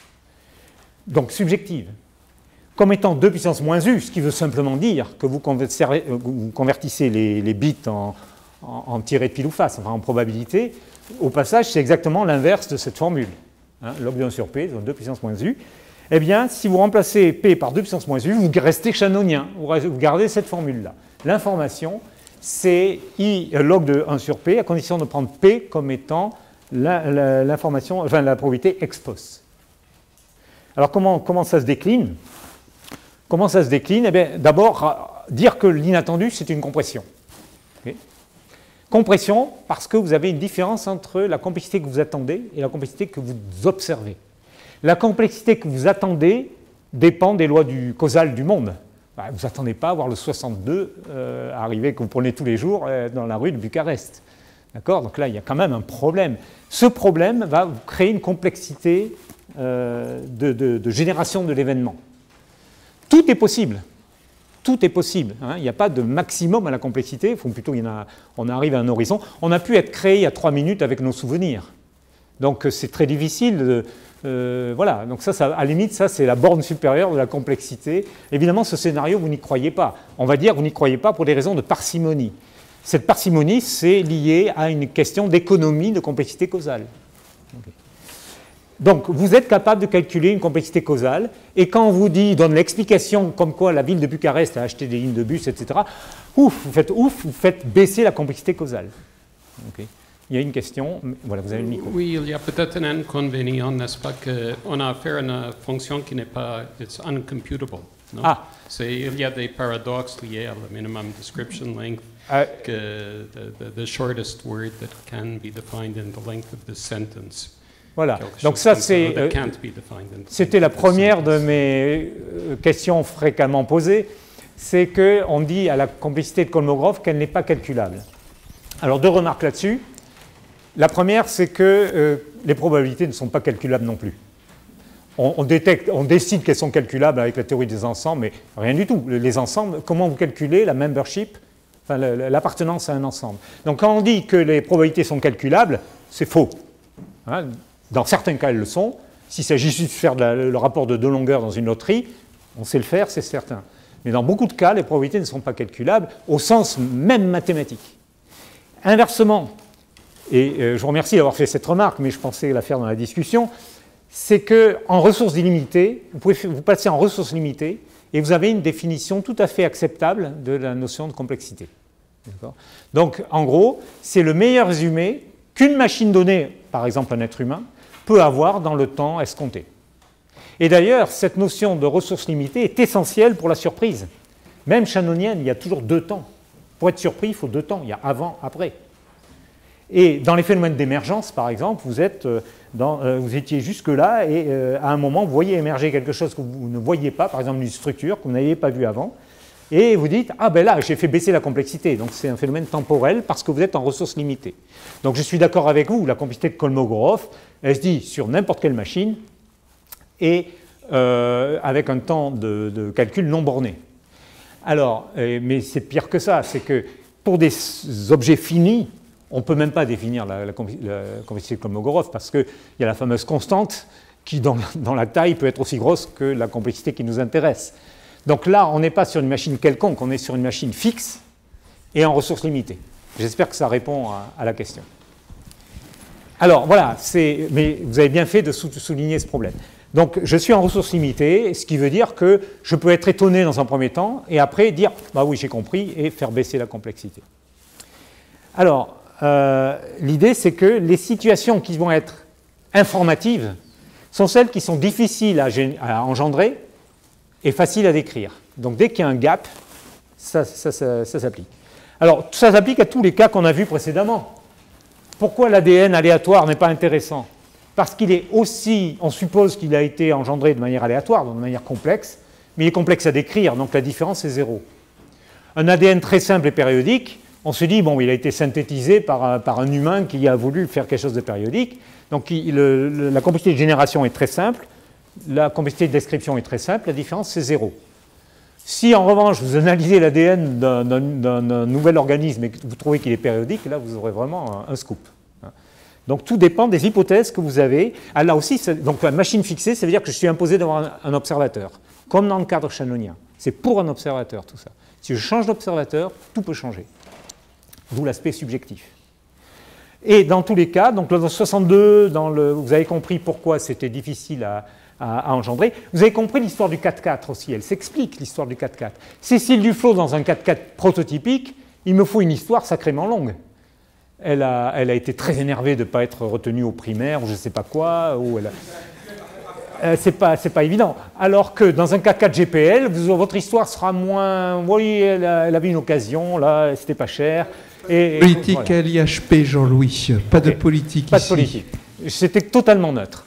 donc subjective, comme étant 2 puissance moins u, ce qui veut simplement dire que vous convertissez les bits en tiré de pile ou face, enfin en probabilité, au passage c'est exactement l'inverse de cette formule. Hein, log de 1 sur p, donc 2 puissance moins u. Eh bien, si vous remplacez p par 2 puissance moins u, vous restez shannonien, vous gardez cette formule-là. L'information, c'est i log de 1 sur p, à condition de prendre p comme étant l'information, enfin la probabilité ex post. Alors comment ça se décline? Comment ça se décline? Eh bien, d'abord, dire que l'inattendu, c'est une compression. Okay. Compression parce que vous avez une différence entre la complexité que vous attendez et la complexité que vous observez. La complexité que vous attendez dépend des lois du causal du monde. Vous n'attendez pas à voir le 62 arriver que vous prenez tous les jours dans la rue de Bucarest. D'accord? Donc là, il y a quand même un problème. Ce problème va vous créer une complexité de génération de l'événement. Tout est possible. Tout est possible. Hein. Il n'y a pas de maximum à la complexité. Plutôt, on arrive à un horizon. On a pu être créé il y a 3 minutes avec nos souvenirs. Donc c'est très difficile. Voilà. Donc ça, à la limite, ça c'est la borne supérieure de la complexité. Évidemment, ce scénario, vous n'y croyez pas. On va dire, vous n'y croyez pas pour des raisons de parcimonie. Cette parcimonie, c'est lié à une question d'économie de complexité causale. Okay. Donc, vous êtes capable de calculer une complexité causale, et quand on vous donne l'explication comme quoi la ville de Bucarest a acheté des lignes de bus, etc., vous faites baisser la complexité causale. Okay. Il y a une question, voilà, vous avez le micro. Oui, il y a peut-être un inconvénient, n'est-ce pas, qu'on a affaire à une fonction qui n'est pas, it's uncomputable. Non? Ah. Il y a des paradoxes liés à la minimum description length, que the shortest word that can be defined in the length of the sentence. Voilà, donc ça c'était la première de mes questions fréquemment posées, c'est qu'on dit à la complexité de Kolmogorov qu'elle n'est pas calculable. Alors 2 remarques là-dessus. La première, c'est que les probabilités ne sont pas calculables non plus. On décide qu'elles sont calculables avec la théorie des ensembles, mais rien du tout. Les ensembles, comment vous calculez la membership, enfin l'appartenance à un ensemble? Donc quand on dit que les probabilités sont calculables, c'est faux. Hein? Dans certains cas, elles le sont. S'il s'agit juste de faire le rapport de 2 longueurs dans une loterie, on sait le faire, c'est certain. Mais dans beaucoup de cas, les probabilités ne sont pas calculables au sens même mathématique. Inversement, et je vous remercie d'avoir fait cette remarque, mais je pensais la faire dans la discussion, c'est qu'en ressources illimitées, vous passez en ressources limitées et vous avez une définition tout à fait acceptable de la notion de complexité. Donc, en gros, c'est le meilleur résumé qu'une machine donnée, par exemple un être humain, peut avoir dans le temps escompté. Et d'ailleurs, cette notion de ressources limitées est essentielle pour la surprise. Même shannonienne, il y a toujours 2 temps. Pour être surpris, il faut 2 temps. Il y a avant, après. Et dans les phénomènes d'émergence, par exemple, vous étiez jusque-là et à un moment, vous voyez émerger quelque chose que vous ne voyiez pas, par exemple une structure que vous n'aviez pas vue avant, et vous dites « Ah ben là, j'ai fait baisser la complexité ». Donc c'est un phénomène temporel parce que vous êtes en ressources limitées. Donc je suis d'accord avec vous, la complexité de Kolmogorov, elle se dit sur n'importe quelle machine et avec un temps de calcul non borné. Alors, mais c'est pire que ça, c'est que pour des objets finis, on ne peut même pas définir la complexité de Kolmogorov parce qu'il y a la fameuse constante qui, dans la taille, peut être aussi grosse que la complexité qui nous intéresse. Donc là, on n'est pas sur une machine quelconque, on est sur une machine fixe et en ressources limitées. J'espère que ça répond à la question. Alors voilà, mais vous avez bien fait de souligner ce problème. Donc je suis en ressources limitées, ce qui veut dire que je peux être étonné dans un premier temps et après dire bah oui j'ai compris et faire baisser la complexité. Alors l'idée c'est que les situations qui vont être informatives sont celles qui sont difficiles à engendrer et faciles à décrire. Donc dès qu'il y a un gap, ça s'applique. Alors ça s'applique à tous les cas qu'on a vus précédemment. Pourquoi l'ADN aléatoire n'est pas intéressant? Parce qu'il est aussi, on suppose qu'il a été engendré de manière aléatoire, donc de manière complexe, mais il est complexe à décrire, donc la différence est zéro. Un ADN très simple et périodique, on se dit, bon, il a été synthétisé par un humain qui a voulu faire quelque chose de périodique, donc la complexité de génération est très simple, la complexité de description est très simple, la différence c'est zéro. Si en revanche vous analysez l'ADN d'un nouvel organisme et que vous trouvez qu'il est périodique, là vous aurez vraiment un scoop. Donc tout dépend des hypothèses que vous avez. Ah, là aussi, donc la machine fixée, ça veut dire que je suis imposé d'avoir un observateur, comme dans le cadre shannonien. C'est pour un observateur tout ça. Si je change d'observateur, tout peut changer. D'où l'aspect subjectif. Et dans tous les cas, donc dans 62, vous avez compris pourquoi c'était difficile à engendrer. Vous avez compris l'histoire du 4-4 aussi, elle s'explique l'histoire du 4-4. Cécile Duflot, dans un 4-4 prototypique, il me faut une histoire sacrément longue. Elle a été très énervée de ne pas être retenue au primaire, ou je ne sais pas quoi. C'est pas évident. Alors que dans un 4-4 GPL, votre histoire sera moins... Oui, elle avait une occasion, là, c'était pas cher. Politique voilà. à l'IHP, Jean-Louis. Pas de politique ici. Pas de politique. C'était totalement neutre.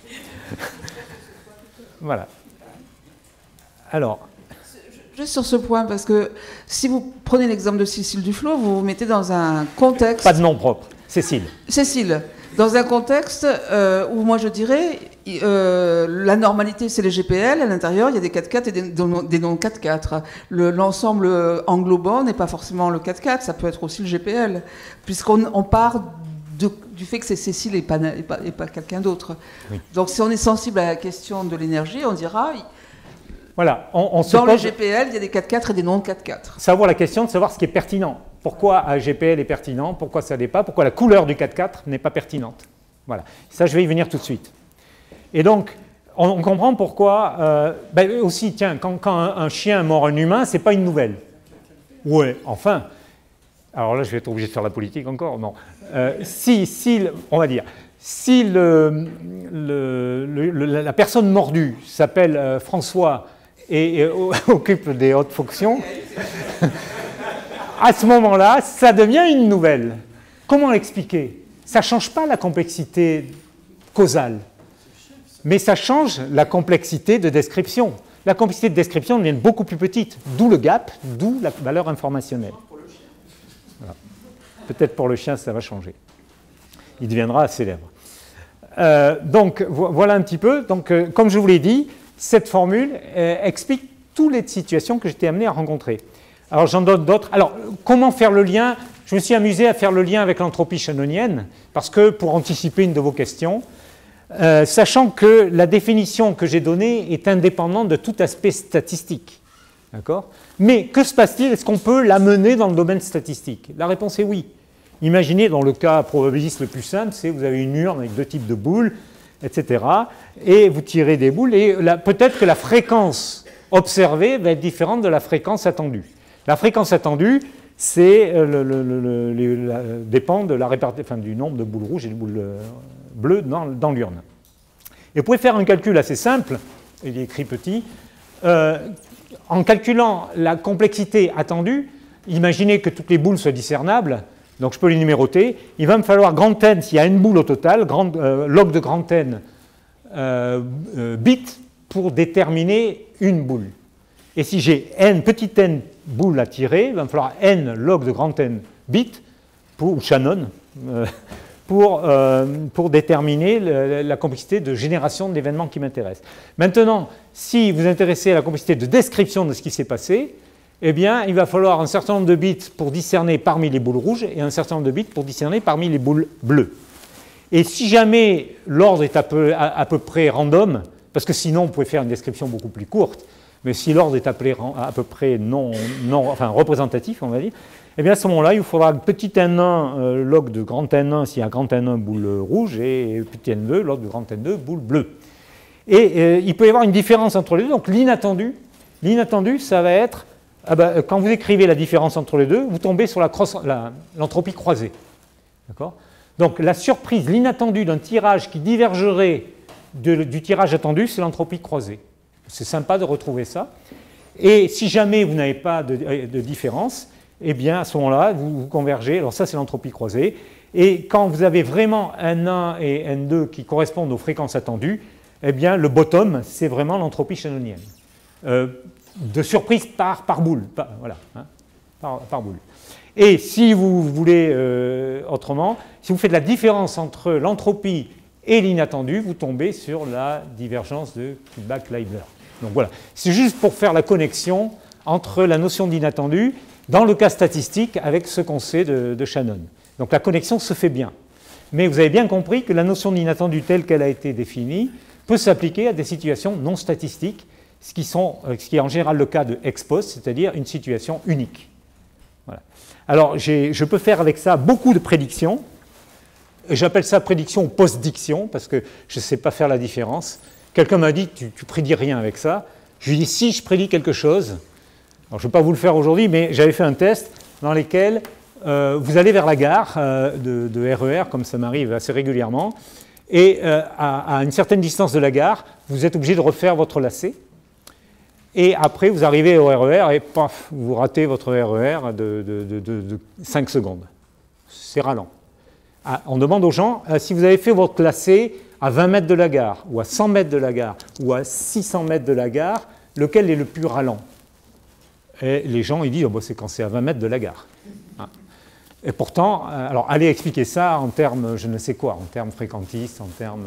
Voilà. Alors... Juste sur ce point, parce que si vous prenez l'exemple de Cécile Duflot, vous vous mettez dans un contexte... Pas de nom propre, Cécile. Cécile, dans un contexte où moi je dirais, la normalité c'est les GPL, à l'intérieur il y a des 4-4 et des non 4-4. L'ensemble englobant n'est pas forcément le 4-4, ça peut être aussi le GPL, puisqu'on part du fait que c'est Cécile et pas quelqu'un d'autre. Oui. Donc si on est sensible à la question de l'énergie, on dira... Voilà, dans le GPL, il y a des 4-4 et des non 4-4. Savoir la question de savoir ce qui est pertinent. Pourquoi un GPL est pertinent, pourquoi ça ne l'est pas, pourquoi la couleur du 4-4 n'est pas pertinente. Voilà, ça je vais y venir tout de suite. Et donc, on comprend pourquoi, aussi, tiens, quand un chien mord un humain, ce n'est pas une nouvelle. Ouais, enfin, alors là je vais être obligé de faire la politique encore, non. On va dire, si la personne mordue s'appelle François et occupe des hautes fonctions, à ce moment-là, ça devient une nouvelle. Comment l'expliquer? Ça ne change pas la complexité causale, mais ça change la complexité de description. La complexité de description devient beaucoup plus petite, d'où le gap, d'où la valeur informationnelle. Voilà. Peut-être pour le chien, ça va changer. Il deviendra célèbre. Donc, voilà un petit peu. Donc, comme je vous l'ai dit, cette formule explique toutes les situations que j'étais amené à rencontrer. Alors, j'en donne d'autres. Alors, comment faire le lien? Je me suis amusé à faire le lien avec l'entropie shannonienne, parce que, pour anticiper une de vos questions, sachant que la définition que j'ai donnée est indépendante de tout aspect statistique. D'accord? Mais que se passe-t-il? Est-ce qu'on peut l'amener dans le domaine statistique? La réponse est oui. Imaginez, dans le cas probabiliste le plus simple, c'est vous avez une urne avec deux types de boules, etc. Et vous tirez des boules, et peut-être que la fréquence observée va être différente de la fréquence attendue. La fréquence attendue, dépend de la répartition, du nombre de boules rouges et de boules bleues dans l'urne. Et vous pouvez faire un calcul assez simple, il est écrit petit, en calculant la complexité attendue, imaginez que toutes les boules soient discernables. Donc je peux les numéroter. Il va me falloir grand N, s'il y a n boules au total, log de grand N bits pour déterminer une boule. Et si j'ai petit n boules à tirer, il va me falloir n log de grand N bits, ou Shannon, pour déterminer la complexité de génération de l'événement qui m'intéresse. Maintenant, si vous vous intéressez à la complexité de description de ce qui s'est passé, eh bien, il va falloir un certain nombre de bits pour discerner parmi les boules rouges et un certain nombre de bits pour discerner parmi les boules bleues. Et si jamais l'ordre est à peu près random, parce que sinon, vous pouvez faire une description beaucoup plus courte, mais si l'ordre est appelé à peu près enfin, représentatif, on va dire, eh bien à ce moment-là, il vous faudra petit n1 log de grand n1 s'il y a grand n1 boule rouge et petit n2 log de grand n2 boule bleue. Et il peut y avoir une différence entre les deux. Donc l'inattendu, ça va être, quand vous écrivez la différence entre les deux, vous tombez sur l'entropie croisée. D'accord ? Donc la surprise, l'inattendu d'un tirage qui divergerait du tirage attendu, c'est l'entropie croisée. C'est sympa de retrouver ça. Et si jamais vous n'avez pas de différence, eh bien, à ce moment-là, vous convergez. Alors ça, c'est l'entropie croisée. Et quand vous avez vraiment N1 et N2 qui correspondent aux fréquences attendues, eh bien, le bottom, c'est vraiment l'entropie shannonienne. De surprise par boule. Voilà, hein, par boule. Et si vous voulez autrement, si vous faites la différence entre l'entropie et l'inattendu, vous tombez sur la divergence de Kullback-Leibler. Donc voilà, c'est juste pour faire la connexion entre la notion d'inattendu dans le cas statistique avec ce qu'on sait de Shannon. Donc la connexion se fait bien. Mais vous avez bien compris que la notion d'inattendu telle qu'elle a été définie peut s'appliquer à des situations non statistiques, ce qui est en général le cas de ex post, c'est-à-dire une situation unique. Voilà. Alors je peux faire avec ça beaucoup de prédictions. J'appelle ça prédiction ou post-diction, parce que je ne sais pas faire la différence. Quelqu'un m'a dit, tu prédis rien avec ça. Je lui ai dit, si je prédis quelque chose, alors je ne vais pas vous le faire aujourd'hui, mais j'avais fait un test dans lequel vous allez vers la gare de RER, comme ça m'arrive assez régulièrement, et à une certaine distance de la gare, vous êtes obligé de refaire votre lacet, et après vous arrivez au RER et paf, vous ratez votre RER de 5 secondes. C'est ralent. On demande aux gens, si vous avez fait votre lacet à 20 mètres de la gare, ou à 100 mètres de la gare, ou à 600 mètres de la gare, lequel est le plus ralent? Et les gens, ils disent, oh, c'est quand c'est à 20 mètres de la gare. Et pourtant, alors allez expliquer ça en termes, je ne sais quoi, en termes fréquentistes, en termes...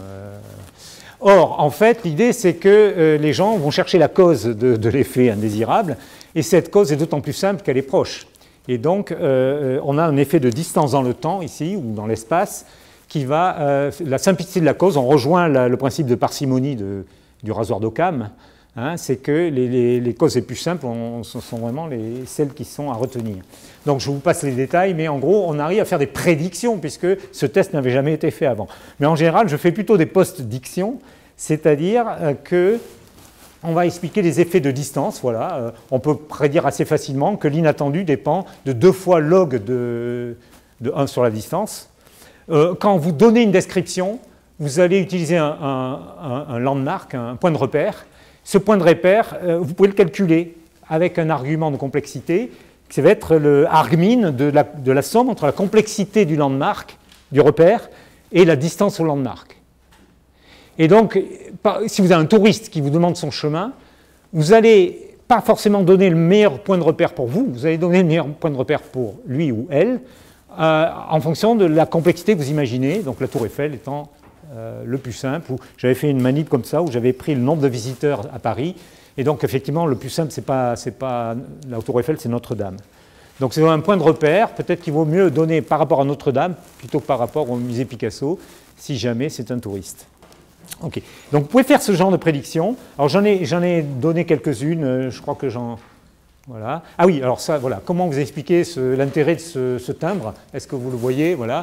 Or, en fait, l'idée, c'est que les gens vont chercher la cause de l'effet indésirable, et cette cause est d'autant plus simple qu'elle est proche. Et donc, on a un effet de distance dans le temps, ici, ou dans l'espace, qui va... la simplicité de la cause, on rejoint le principe de parcimonie du rasoir d'Occam, hein, c'est que les causes les plus simples sont vraiment celles qui sont à retenir. Donc, je vous passe les détails, mais en gros, on arrive à faire des prédictions, puisque ce test n'avait jamais été fait avant. Mais en général, je fais plutôt des post-dictions, c'est-à-dire que... on va expliquer les effets de distance. Voilà. On peut prédire assez facilement que l'inattendu dépend de 2 fois log de 1 sur la distance. Quand vous donnez une description, vous allez utiliser un landmark, un point de repère. Ce point de repère, vous pouvez le calculer avec un argument de complexité, qui va être le argmin de la somme entre la complexité du landmark, du repère, et la distance au landmark. Et donc, si vous avez un touriste qui vous demande son chemin, vous n'allez pas forcément donner le meilleur point de repère pour vous, vous allez donner le meilleur point de repère pour lui ou elle, en fonction de la complexité que vous imaginez, donc la tour Eiffel étant le plus simple. J'avais fait une manip comme ça, où j'avais pris le nombre de visiteurs à Paris, et donc effectivement, le plus simple, c'est pas la tour Eiffel, c'est Notre-Dame. Donc c'est un point de repère, peut-être qu'il vaut mieux donner par rapport à Notre-Dame, plutôt que par rapport au musée Picasso, si jamais c'est un touriste. Ok, donc vous pouvez faire ce genre de prédiction. Alors j'en ai donné quelques-unes, je crois que voilà. Ah oui, alors ça, voilà, comment vous expliquez l'intérêt de ce timbre? Est-ce que vous le voyez? Voilà.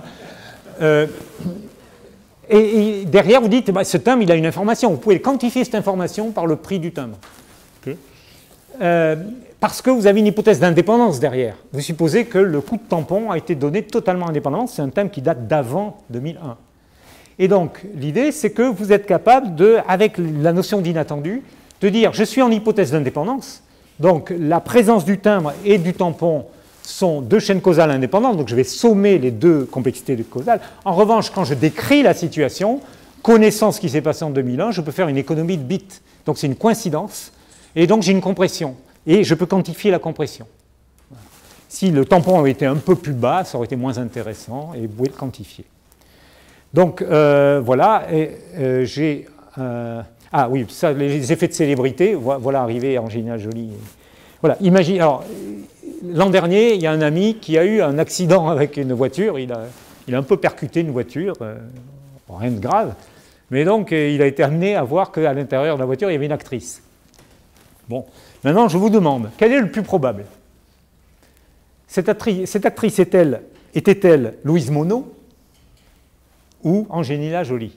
Et derrière, vous dites, ce timbre, il a une information. Vous pouvez quantifier cette information par le prix du timbre. Okay. Parce que vous avez une hypothèse d'indépendance derrière. Vous supposez que le coût de tampon a été donné totalement indépendant. C'est un timbre qui date d'avant 2001. Et donc, l'idée, c'est que vous êtes capable avec la notion d'inattendu, de dire, je suis en hypothèse d'indépendance, donc la présence du timbre et du tampon sont 2 chaînes causales indépendantes, donc je vais sommer les 2 complexités causales. En revanche, quand je décris la situation, connaissant ce qui s'est passé en 2001, je peux faire une économie de bits. Donc c'est une coïncidence, et donc j'ai une compression, et je peux quantifier la compression. Si le tampon avait été un peu plus bas, ça aurait été moins intéressant, et vous pouvez le quantifier. Donc voilà, j'ai... ah oui, ça, les effets de célébrité, voilà arrivé Angelina Jolie. Voilà, imagine... Alors, l'an dernier, il y a un ami qui a eu un accident avec une voiture, il a un peu percuté une voiture, rien de grave, mais donc il a été amené à voir qu'à l'intérieur de la voiture, il y avait une actrice. Bon, maintenant je vous demande, quel est le plus probable? Cette actrice était-elle Louise Monod ou Angelina Jolie?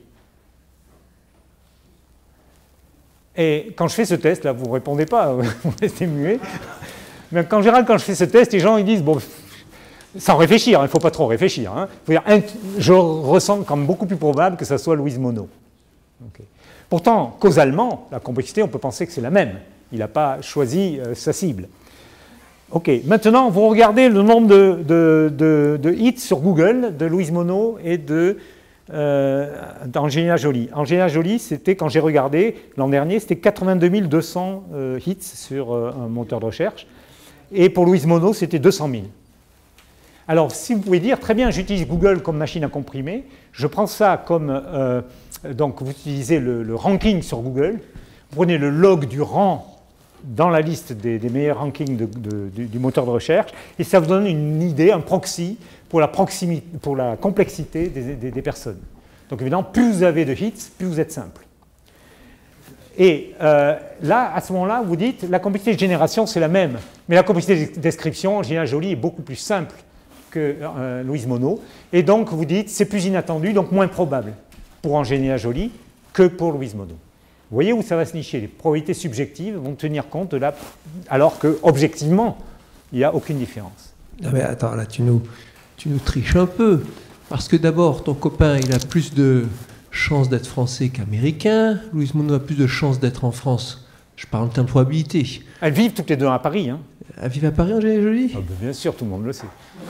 Et quand je fais ce test, là, vous ne répondez pas, vous restez muet. Mais en général, quand je fais ce test, les gens ils disent, bon, sans réfléchir, il ne faut pas trop réfléchir. Hein. Je ressens comme beaucoup plus probable que ça soit Louise Monod. Okay. Pourtant, causalement, la complexité, on peut penser que c'est la même. Il n'a pas choisi sa cible. Ok, maintenant, vous regardez le nombre de hits sur Google de Louise Monod et d'Angelina Jolie. Angelina Jolie, c'était, quand j'ai regardé l'an dernier, c'était 82 200 hits sur un moteur de recherche. Et pour Louise Monod, c'était 200 000. Alors, si vous pouvez dire, très bien, j'utilise Google comme machine à comprimer, je prends ça comme, donc vous utilisez le ranking sur Google, vous prenez le log du rang dans la liste des meilleurs rankings du moteur de recherche, et ça vous donne une idée, un proxy pour la complexité des personnes. Donc évidemment, plus vous avez de hits, plus vous êtes simple. Et là, à ce moment-là, vous dites, la complexité de génération, c'est la même, mais la complexité de description, Angelina Jolie, est beaucoup plus simple que Louise Monod, et donc vous dites, c'est plus inattendu, donc moins probable pour Angelina Jolie que pour Louise Monod. Vous voyez où ça va se nicher? Les probabilités subjectives vont tenir compte de alors que objectivement, il n'y a aucune différence. Non mais attends, là tu nous triches un peu. Parce que d'abord, ton copain, il a plus de chances d'être français qu'américain. Louise Monod a plus de chances d'être en France. Je parle en termes de probabilité. Elles vivent toutes les deux à Paris. Hein. Elles vivent à Paris, Angelina Jolie? Ah, bien sûr, tout le monde le sait.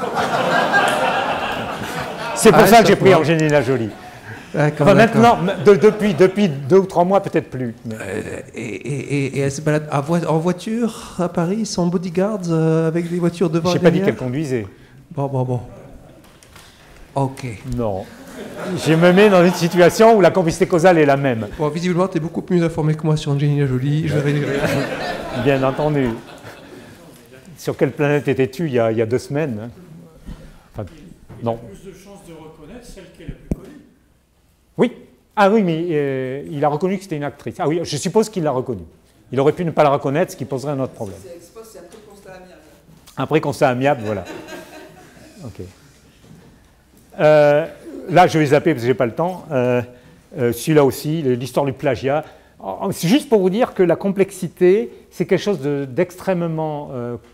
C'est pour ça que j'ai pris Angelina Jolie. Enfin, maintenant, depuis 2 ou 3 mois, peut-être plus. Mais... Et elle se balade en voiture à Paris, sans bodyguards, avec des voitures devant? Je n'ai pas dit qu'elle conduisait. Bon. Ok. Non. Je me mets dans une situation où la complicité causale est la même. Bon, visiblement, tu es beaucoup plus informé que moi sur Angelina Jolie. Bien entendu. Sur quelle planète étais-tu il y a 2 semaines? Enfin, non. Il a plus de chances de reconnaître celle qui est la plus connue. Oui. Ah oui, mais il a reconnu que c'était une actrice. Ah oui, je suppose qu'il l'a reconnue. Il aurait pu ne pas la reconnaître, ce qui poserait un autre problème. C'est après constat amiable. Après constat amiable, voilà. Ok. Là, je vais zapper parce que je n'ai pas le temps. Celui-là aussi, l'histoire du plagiat. C'est juste pour vous dire que la complexité, c'est quelque chose d'extrêmement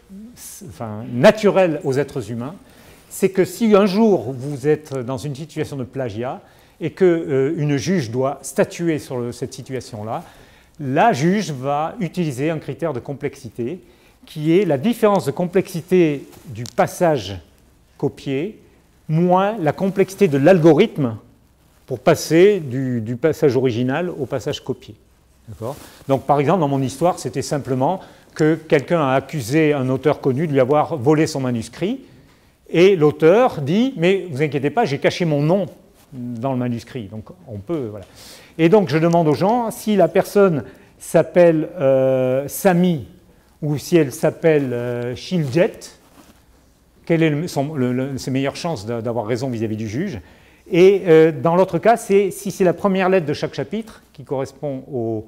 naturel aux êtres humains. C'est que si un jour vous êtes dans une situation de plagiat et qu'une juge doit statuer sur cette situation-là, la juge va utiliser un critère de complexité qui est la différence de complexité du passage copié moins la complexité de l'algorithme pour passer du passage original au passage copié. Donc par exemple, dans mon histoire, c'était simplement que quelqu'un a accusé un auteur connu de lui avoir volé son manuscrit, et l'auteur dit « mais vous inquiétez pas, j'ai caché mon nom dans le manuscrit ». Donc on peut, voilà. Et donc je demande aux gens, si la personne s'appelle Samy ou si elle s'appelle Shiljet, quelles sont ses meilleures chances d'avoir raison vis-à-vis du juge. Et dans l'autre cas, c'est si c'est la première lettre de chaque chapitre qui correspond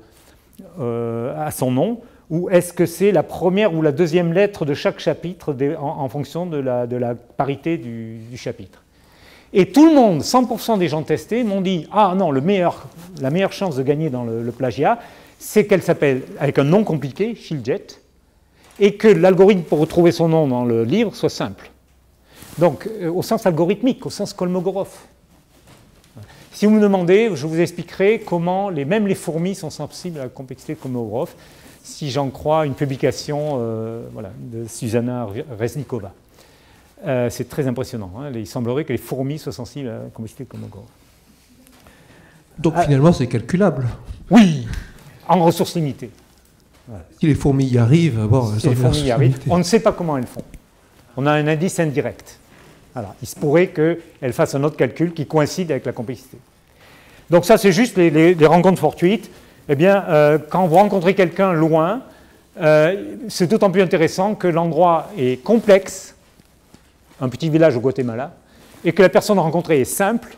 à son nom, ou est-ce que c'est la première ou la deuxième lettre de chaque chapitre en fonction de la parité du chapitre. Et tout le monde, 100% des gens testés, m'ont dit « Ah non, la meilleure chance de gagner dans le plagiat, c'est qu'elle s'appelle, avec un nom compliqué, Shiljet, et que l'algorithme pour retrouver son nom dans le livre soit simple. » Donc, au sens algorithmique, au sens Kolmogorov. Si vous me demandez, je vous expliquerai comment même les fourmis sont sensibles à la complexité de Kolmogorov, si j'en crois une publication de Susanna Reznikova. C'est très impressionnant. Hein. Il semblerait que les fourmis soient sensibles à la complexité de Kolmogorov. Donc finalement, c'est calculable. Oui, en ressources limitées. Voilà. Si les fourmis y arrivent, si les fourmis y arrivent, on ne sait pas comment elles font. On a un indice indirect. Voilà. Il se pourrait qu'elles fassent un autre calcul qui coïncide avec la complexité. Donc ça, c'est juste les rencontres fortuites. Eh bien, quand vous rencontrez quelqu'un loin, c'est d'autant plus intéressant que l'endroit est complexe, un petit village au Guatemala, et que la personne rencontrée est simple,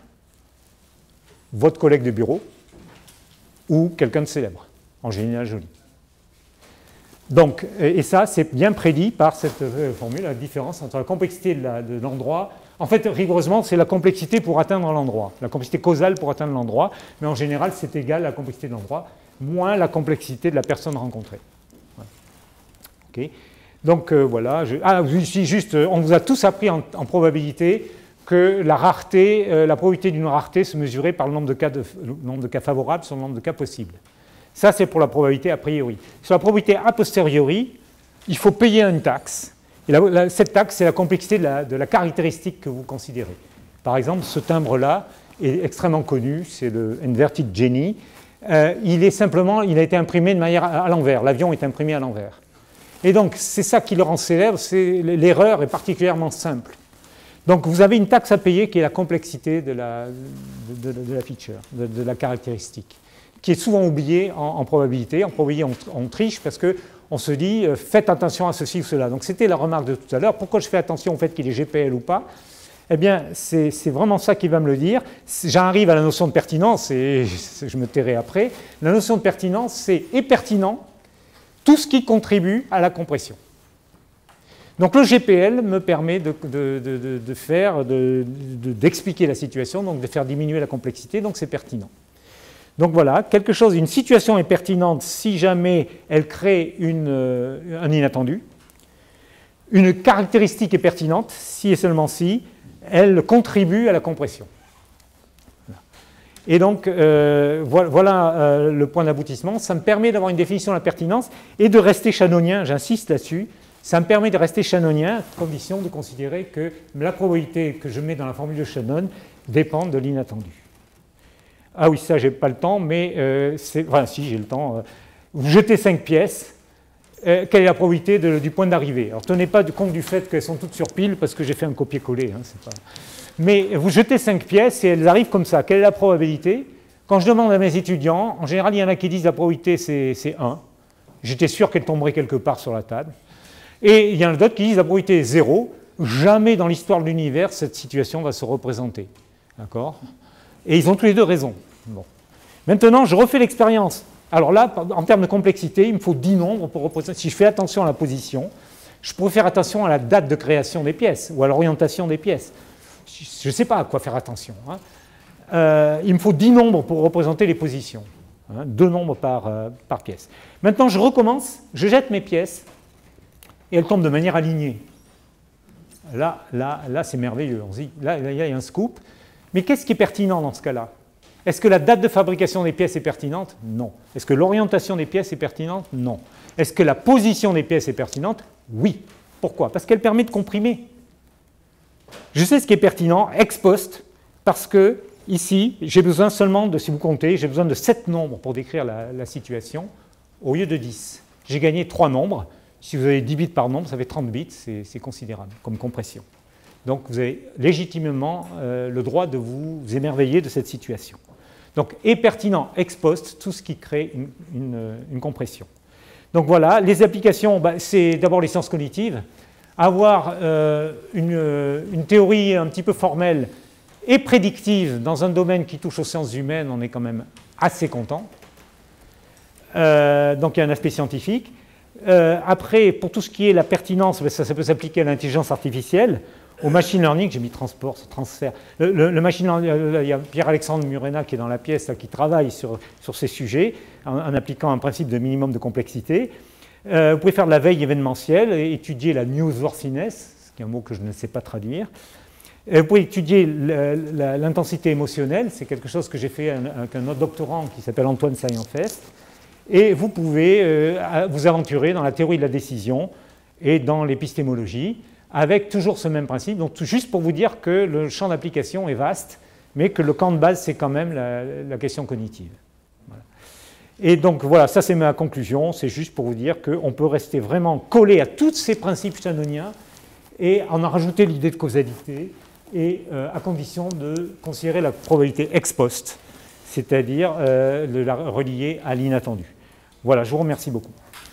votre collègue de bureau, ou quelqu'un de célèbre, Angelina Jolie. Donc, et ça, c'est bien prédit par cette formule, la différence entre la complexité de l'endroit. En fait, rigoureusement, c'est la complexité pour atteindre l'endroit, la complexité causale pour atteindre l'endroit, mais en général, c'est égal à la complexité de l'endroit, moins la complexité de la personne rencontrée. Voilà. Okay. Donc, voilà. Ici, juste, on vous a tous appris en probabilité que la rareté, la probabilité d'une rareté se mesurait par le nombre de cas favorables sur le nombre de cas possibles. Ça, c'est pour la probabilité a priori. Sur la probabilité a posteriori, il faut payer une taxe. Et cette taxe, c'est la complexité de la caractéristique que vous considérez. Par exemple, ce timbre-là est extrêmement connu, c'est le Inverted Jenny. Il a été imprimé de manière à l'envers. L'avion est imprimé à l'envers. Et donc, c'est ça qui le rend célèbre, l'erreur est particulièrement simple. Donc, vous avez une taxe à payer qui est la complexité de la feature, de la caractéristique, qui est souvent oubliée en probabilité. En probabilité, on triche parce qu'on se dit faites attention à ceci ou cela. Donc c'était la remarque de tout à l'heure. Pourquoi je fais attention au fait qu'il est GPL ou pas? Eh bien, c'est vraiment ça qui va me le dire. J'arrive à la notion de pertinence et je me tairai après. La notion de pertinence, c'est pertinent tout ce qui contribue à la compression. Donc le GPL me permet d'expliquer la situation, donc de faire diminuer la complexité, donc c'est pertinent. Donc voilà, une situation est pertinente si jamais elle crée un inattendu. Une caractéristique est pertinente si et seulement si elle contribue à la compression. Et donc, voilà le point d'aboutissement. Ça me permet d'avoir une définition de la pertinence et de rester shannonien, j'insiste là-dessus. Ça me permet de rester shannonien, à condition de considérer que la probabilité que je mets dans la formule de Shannon dépend de l'inattendu. Ah oui, ça, j'ai pas le temps, mais si, j'ai le temps. Vous jetez 5 pièces, quelle est la probabilité du point d'arrivée? Alors, tenez pas compte du fait qu'elles sont toutes sur pile, parce que j'ai fait un copier-coller. Mais vous jetez 5 pièces et elles arrivent comme ça. Quelle est la probabilité? Quand je demande à mes étudiants, en général, il y en a qui disent la probabilité, c'est 1. J'étais sûr qu'elle tomberait quelque part sur la table. Et il y en a d'autres qui disent la probabilité est 0. Jamais dans l'histoire de l'univers, cette situation va se représenter. D'accord? Et ils ont tous les deux raison. Bon. Maintenant, je refais l'expérience. Alors là, en termes de complexité, il me faut 10 nombres pour représenter. Si je fais attention à la position, je pourrais faire attention à la date de création des pièces ou à l'orientation des pièces. Je ne sais pas à quoi faire attention. Il me faut 10 nombres pour représenter les positions. 2 nombres par pièce. Maintenant, je recommence, je jette mes pièces et elles tombent de manière alignée. Là c'est merveilleux. On se dit, là, il y a un scoop. Mais qu'est-ce qui est pertinent dans ce cas-là? Est-ce que la date de fabrication des pièces est pertinente? Non. Est-ce que l'orientation des pièces est pertinente? Non. Est-ce que la position des pièces est pertinente? Oui. Pourquoi? Parce qu'elle permet de comprimer. Je sais ce qui est pertinent ex post, parce que ici, j'ai besoin seulement de, si vous comptez, j'ai besoin de 7 nombres pour décrire la situation, au lieu de 10. J'ai gagné 3 nombres. Si vous avez 10 bits par nombre, ça fait 30 bits, c'est considérable comme compression. Donc vous avez légitimement le droit de vous émerveiller de cette situation. Donc est pertinent ex post tout ce qui crée une compression. Donc voilà, les applications, c'est d'abord les sciences cognitives. Avoir une théorie un petit peu formelle et prédictive dans un domaine qui touche aux sciences humaines, on est quand même assez content. Donc il y a un aspect scientifique. Après, pour tout ce qui est la pertinence, ça peut s'appliquer à l'intelligence artificielle. Au machine learning, j'ai mis transfert. Le machine learning, il y a Pierre-Alexandre Murena qui est dans la pièce, là, qui travaille sur ces sujets en appliquant un principe de minimum de complexité. Vous pouvez faire de la veille événementielle, étudier la newsworthiness, ce qui est un mot que je ne sais pas traduire. Vous pouvez étudier l'intensité émotionnelle, c'est quelque chose que j'ai fait avec un autre doctorant qui s'appelle Antoine Saillant-Fest. Et vous pouvez vous aventurer dans la théorie de la décision et dans l'épistémologie, avec toujours ce même principe. Donc, juste pour vous dire que le champ d'application est vaste, mais que le camp de base, c'est quand même la question cognitive. Voilà. Et donc, voilà, ça c'est ma conclusion. C'est juste pour vous dire qu'on peut rester vraiment collé à tous ces principes shannoniens et en rajouter l'idée de causalité, et à condition de considérer la probabilité ex post, c'est-à-dire de la relier à l'inattendu. Voilà, je vous remercie beaucoup.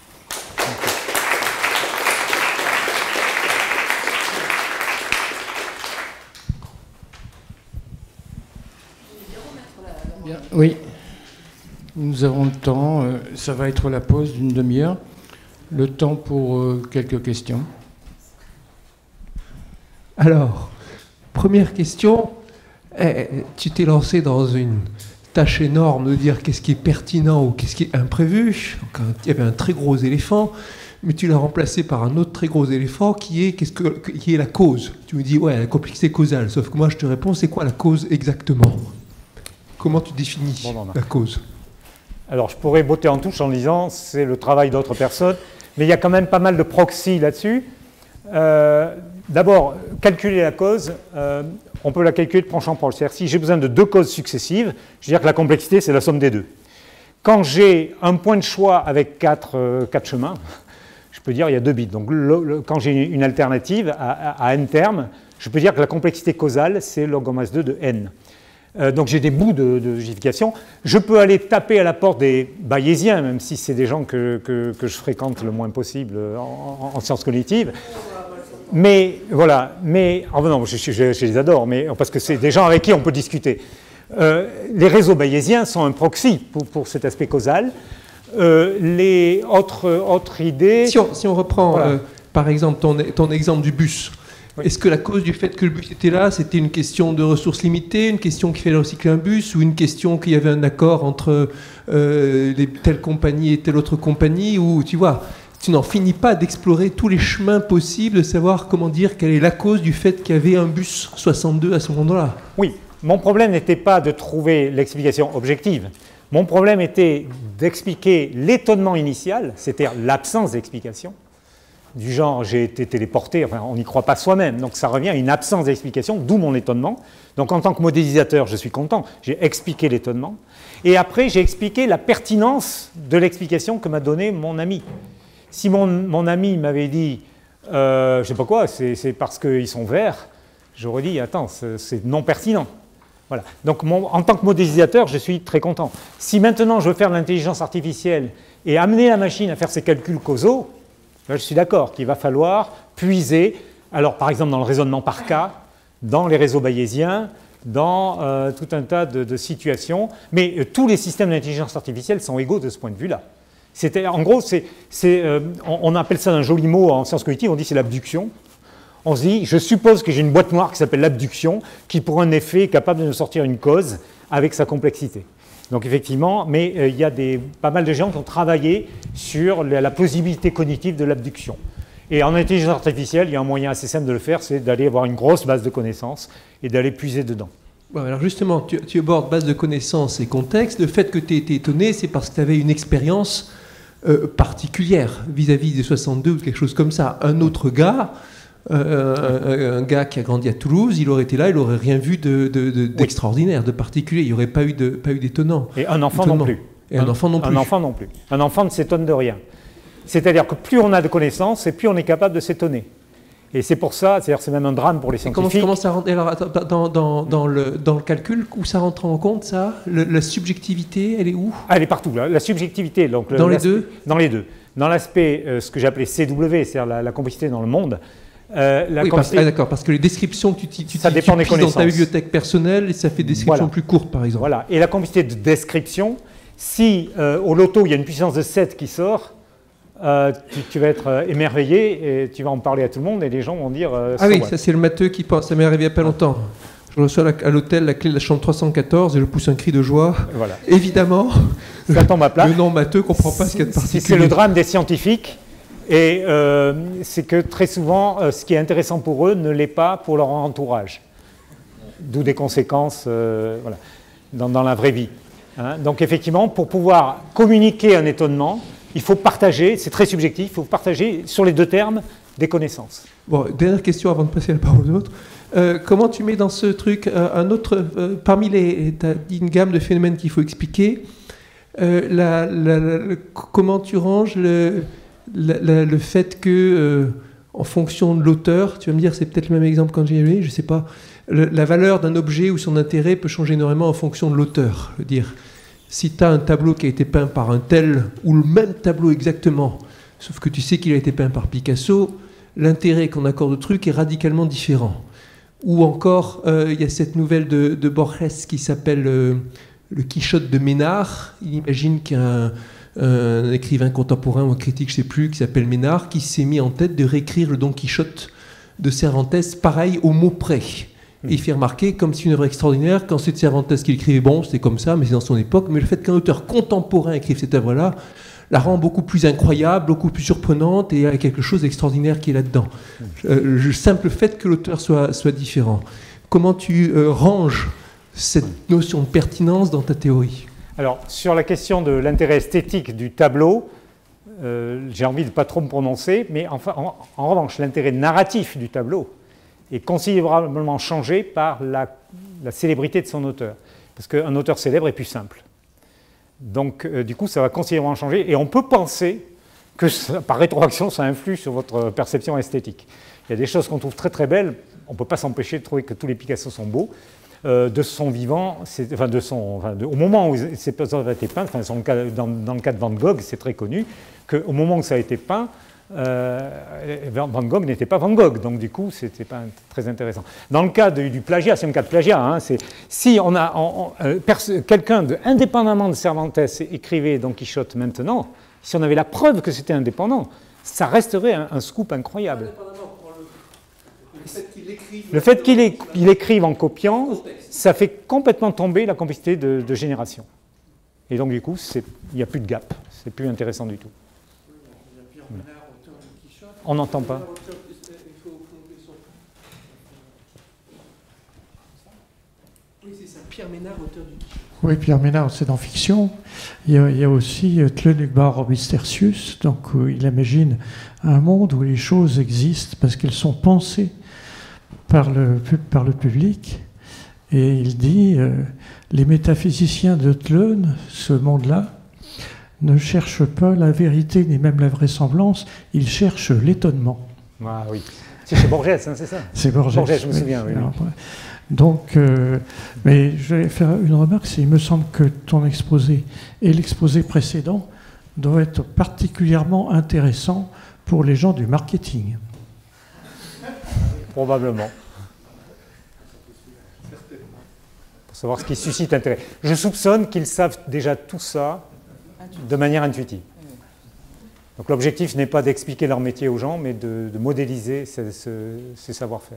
Bien, oui, nous avons le temps, ça va être la pause d'une demi-heure. le temps pour quelques questions. Alors, première question. Tu t'es lancé dans une tâche énorme de dire qu'est-ce qui est pertinent ou qu'est-ce qui est imprévu. Donc, il y avait un très gros éléphant, mais tu l'as remplacé par un autre très gros éléphant qui est la cause. Tu me dis, ouais, la complexité causale. Sauf que moi, je te réponds, c'est quoi la cause exactement? Comment tu définis la cause? Alors, je pourrais botter en touche en disant, c'est le travail d'autres personnes, mais il y a quand même pas mal de proxys là-dessus. D'abord, calculer la cause, on peut la calculer de penchant proche. C'est-à-dire si j'ai besoin de deux causes successives, je veux dire que la complexité, c'est la somme des deux. Quand j'ai un point de choix avec quatre chemins, je peux dire il y a 2 bits. Donc quand j'ai une alternative à n termes, je peux dire que la complexité causale, c'est log en masse 2 de n. Donc j'ai des bouts de justification. Je peux aller taper à la porte des bayésiens, même si c'est des gens que je fréquente le moins possible en sciences cognitives. Mais voilà, non, je les adore, mais, parce que c'est des gens avec qui on peut discuter. Les réseaux bayésiens sont un proxy pour cet aspect causal. Les autres idées... Si on reprend, voilà. Par exemple, ton exemple du bus, oui. Est-ce que la cause du fait que le bus était là, c'était une question de ressources limitées, une question qu'il fallait recycler un bus, ou une question qu'il y avait un accord entre telle compagnie et telle autre compagnie, ou tu vois, tu n'en finis pas d'explorer tous les chemins possibles, de savoir comment dire quelle est la cause du fait qu'il y avait un bus 62 à ce moment-là. Oui, mon problème n'était pas de trouver l'explication objective. Mon problème était d'expliquer l'étonnement initial, c'est-à-dire l'absence d'explication. Du genre, j'ai été téléporté, enfin, on n'y croit pas soi-même, donc ça revient à une absence d'explication, d'où mon étonnement. Donc en tant que modélisateur, je suis content, j'ai expliqué l'étonnement. Et après, j'ai expliqué la pertinence de l'explication que m'a donnée mon ami. Si mon ami m'avait dit, je ne sais pas quoi, c'est parce qu'ils sont verts, j'aurais dit, attends, c'est non pertinent. Voilà. Donc en tant que modélisateur, je suis très content. Si maintenant je veux faire de l'intelligence artificielle et amener la machine à faire ses calculs causaux, là je suis d'accord qu'il va falloir puiser, alors par exemple dans le raisonnement par cas, dans les réseaux bayésiens, dans tout un tas de situations, mais tous les systèmes d'intelligence artificielle sont égaux de ce point de vue-là. En gros, on appelle ça un joli mot en sciences cognitives, on dit c'est l'abduction. On se dit, je suppose que j'ai une boîte noire qui s'appelle l'abduction, qui pour un effet est capable de nous sortir une cause avec sa complexité. Donc effectivement, mais il y a pas mal de gens qui ont travaillé sur la plausibilité cognitive de l'abduction. Et en intelligence artificielle, il y a un moyen assez simple de le faire, c'est d'aller avoir une grosse base de connaissances et d'aller puiser dedans. Bon, alors justement, tu abordes base de connaissances et contexte. Le fait que tu aies été étonné, c'est parce que tu avais une expérience particulière vis-à-vis des 62 ou quelque chose comme ça. Un autre gars... un gars qui a grandi à Toulouse, il aurait été là, il n'aurait rien vu d'extraordinaire, de particulier, il n'y aurait pas eu d'étonnant. Et un enfant non plus. Et un enfant non plus. Un enfant non plus. Un enfant ne s'étonne de rien. C'est-à-dire que plus on a de connaissances, et plus on est capable de s'étonner. Et c'est pour ça, c'est même un drame pour les scientifiques. Comment ça rentre alors, dans le calcul, où ça rentre en compte, ça la subjectivité, elle est où? Elle est partout, là. La subjectivité. Donc, dans les deux? Dans les deux. Dans l'aspect, ce que j'appelais CW, c'est-à-dire la complexité dans le monde. Oui, d'accord, parce que les descriptions que tu pises dans ta bibliothèque personnelle, et ça fait des descriptions plus courtes, par exemple. Voilà, et la complexité de description, si au loto, il y a une puissance de 7 qui sort, tu vas être émerveillé, et tu vas en parler à tout le monde, et les gens vont dire... ah oui, ça c'est le matheux qui pense, ça m'est arrivé il n'y a pas longtemps. Je reçois à l'hôtel la clé de la chambre 314, et je pousse un cri de joie. Voilà. Évidemment, ça tombe à plat. Le nom matheux ne comprend pas ce qu'il y a de particulier. C'est le drame des scientifiques. Et c'est que très souvent, ce qui est intéressant pour eux ne l'est pas pour leur entourage. D'où des conséquences voilà, dans la vraie vie. Hein. Donc effectivement, pour pouvoir communiquer un étonnement, il faut partager, c'est très subjectif, il faut partager sur les deux termes des connaissances. Bon, dernière question avant de passer la parole aux autres. Comment tu mets dans ce truc un autre, parmi tu as dit une gamme de phénomènes qu'il faut expliquer, comment tu ranges le fait que, en fonction de l'auteur, tu vas me dire, c'est peut-être le même exemple quand j'ai lu, je ne sais pas, la valeur d'un objet ou son intérêt peut changer énormément en fonction de l'auteur. Je veux dire, si tu as un tableau qui a été peint par un tel, ou le même tableau exactement, sauf que tu sais qu'il a été peint par Picasso, l'intérêt qu'on accorde au truc est radicalement différent. Ou encore, il y a cette nouvelle de Borges qui s'appelle Le Quichotte de Ménard. Il imagine qu'il y a un écrivain contemporain ou un critique, je ne sais plus, qui s'appelle Ménard, qui s'est mis en tête de réécrire le Don Quichotte de Cervantes, pareil, au mot près. Et il fait remarquer, comme c'est une œuvre extraordinaire, quand c'est Cervantes qui écrivait, bon, c'est comme ça, mais c'est dans son époque, mais le fait qu'un auteur contemporain écrive cette œuvre-là, la rend beaucoup plus incroyable, beaucoup plus surprenante, et il y a quelque chose d'extraordinaire qui est là-dedans. Le simple fait que l'auteur soit différent. Comment tu ranges cette notion de pertinence dans ta théorie? Alors, sur la question de l'intérêt esthétique du tableau, j'ai envie de ne pas trop me prononcer, mais enfin, en revanche, l'intérêt narratif du tableau est considérablement changé par la célébrité de son auteur. Parce qu'un auteur célèbre est plus simple. Donc, du coup, ça va considérablement changer. Et on peut penser que, par rétroaction, ça influe sur votre perception esthétique. Il y a des choses qu'on trouve très très belles. On ne peut pas s'empêcher de trouver que tous les Picasso sont beaux. De son vivant, au moment où ces œuvres ont été peintes, dans le cas de Van Gogh, c'est très connu, qu'au moment où ça a été peint, Van Gogh n'était pas Van Gogh, donc du coup, c'était pas très intéressant. Dans le cas du plagiat, c'est un cas de plagiat. Hein, si on a quelqu'un, indépendamment de Cervantes, écrivait Don Quichotte maintenant, si on avait la preuve que c'était indépendant, ça resterait un scoop incroyable. Le fait qu'il écrive en copiant, ça fait complètement tomber la complicité de génération. Et donc, du coup, il n'y a plus de gap. C'est plus intéressant du tout. On n'entend pas. Oui, c'est ça. Pierre Ménard, auteur du Quichotte. Oui, Pierre Ménard, c'est dans fiction. Il y a aussi Tlönugbar Robistertius, donc il imagine un monde où les choses existent parce qu'elles sont pensées par le public. Et il dit, les métaphysiciens de Tlön, ce monde-là, ne cherchent pas la vérité ni même la vraisemblance, ils cherchent l'étonnement. Ah oui, c'est Borges, hein, c'est ça? C'est Borges, je me souviens, oui. Alors, donc, mais je vais faire une remarque, il me semble que ton exposé et l'exposé précédent doivent être particulièrement intéressants pour les gens du marketing. Probablement. Pour savoir ce qui suscite intérêt. Je soupçonne qu'ils savent déjà tout ça de manière intuitive. Donc l'objectif n'est pas d'expliquer leur métier aux gens, mais de modéliser ces savoir-faire.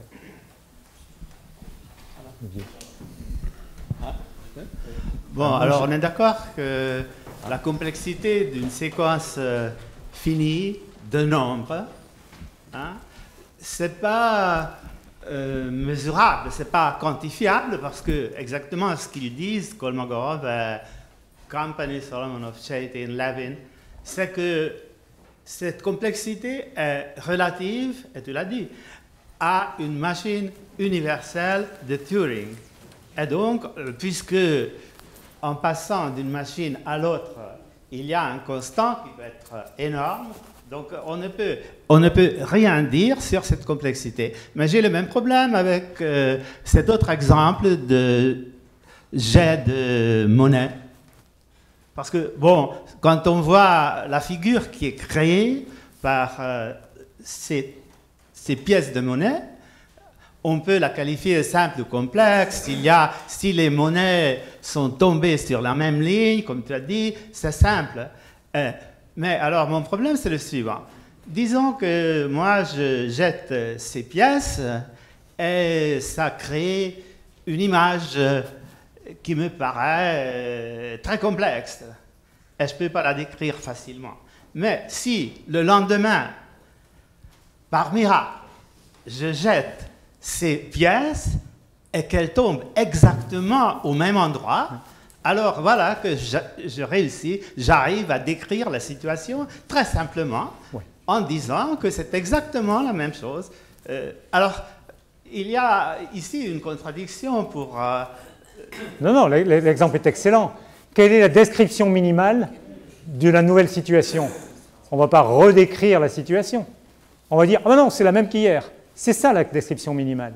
Bon, alors on est d'accord que la complexité d'une séquence finie de nombres, hein, c'est pas mesurable, c'est pas quantifiable, parce que exactement ce qu'ils disent, Kolmogorov, Company, Solomonov, Chaitin, Levin, c'est que cette complexité est relative, et tu l'as dit, à une machine universelle de Turing. Et donc, puisque en passant d'une machine à l'autre, il y a un constant qui peut être énorme, donc on ne peut rien dire sur cette complexité. Mais j'ai le même problème avec cet autre exemple de jet de monnaie. Parce que, bon, quand on voit la figure qui est créée par ces pièces de monnaie, on peut la qualifier de simple ou complexe. Si les monnaies sont tombées sur la même ligne, comme tu as dit, c'est simple. Mais alors, mon problème, c'est le suivant. Disons que moi, je jette ces pièces et ça crée une image qui me paraît très complexe. Et je ne peux pas la décrire facilement. Mais si, le lendemain, par miracle, je jette ces pièces et qu'elles tombent exactement au même endroit, alors voilà que je réussis, j'arrive à décrire la situation très simplement, oui, en disant que c'est exactement la même chose. Alors, il y a ici une contradiction pour... Non, l'exemple est excellent. Quelle est la description minimale de la nouvelle situation? On ne va pas redécrire la situation. On va dire, ah ben non, c'est la même qu'hier. C'est ça la description minimale.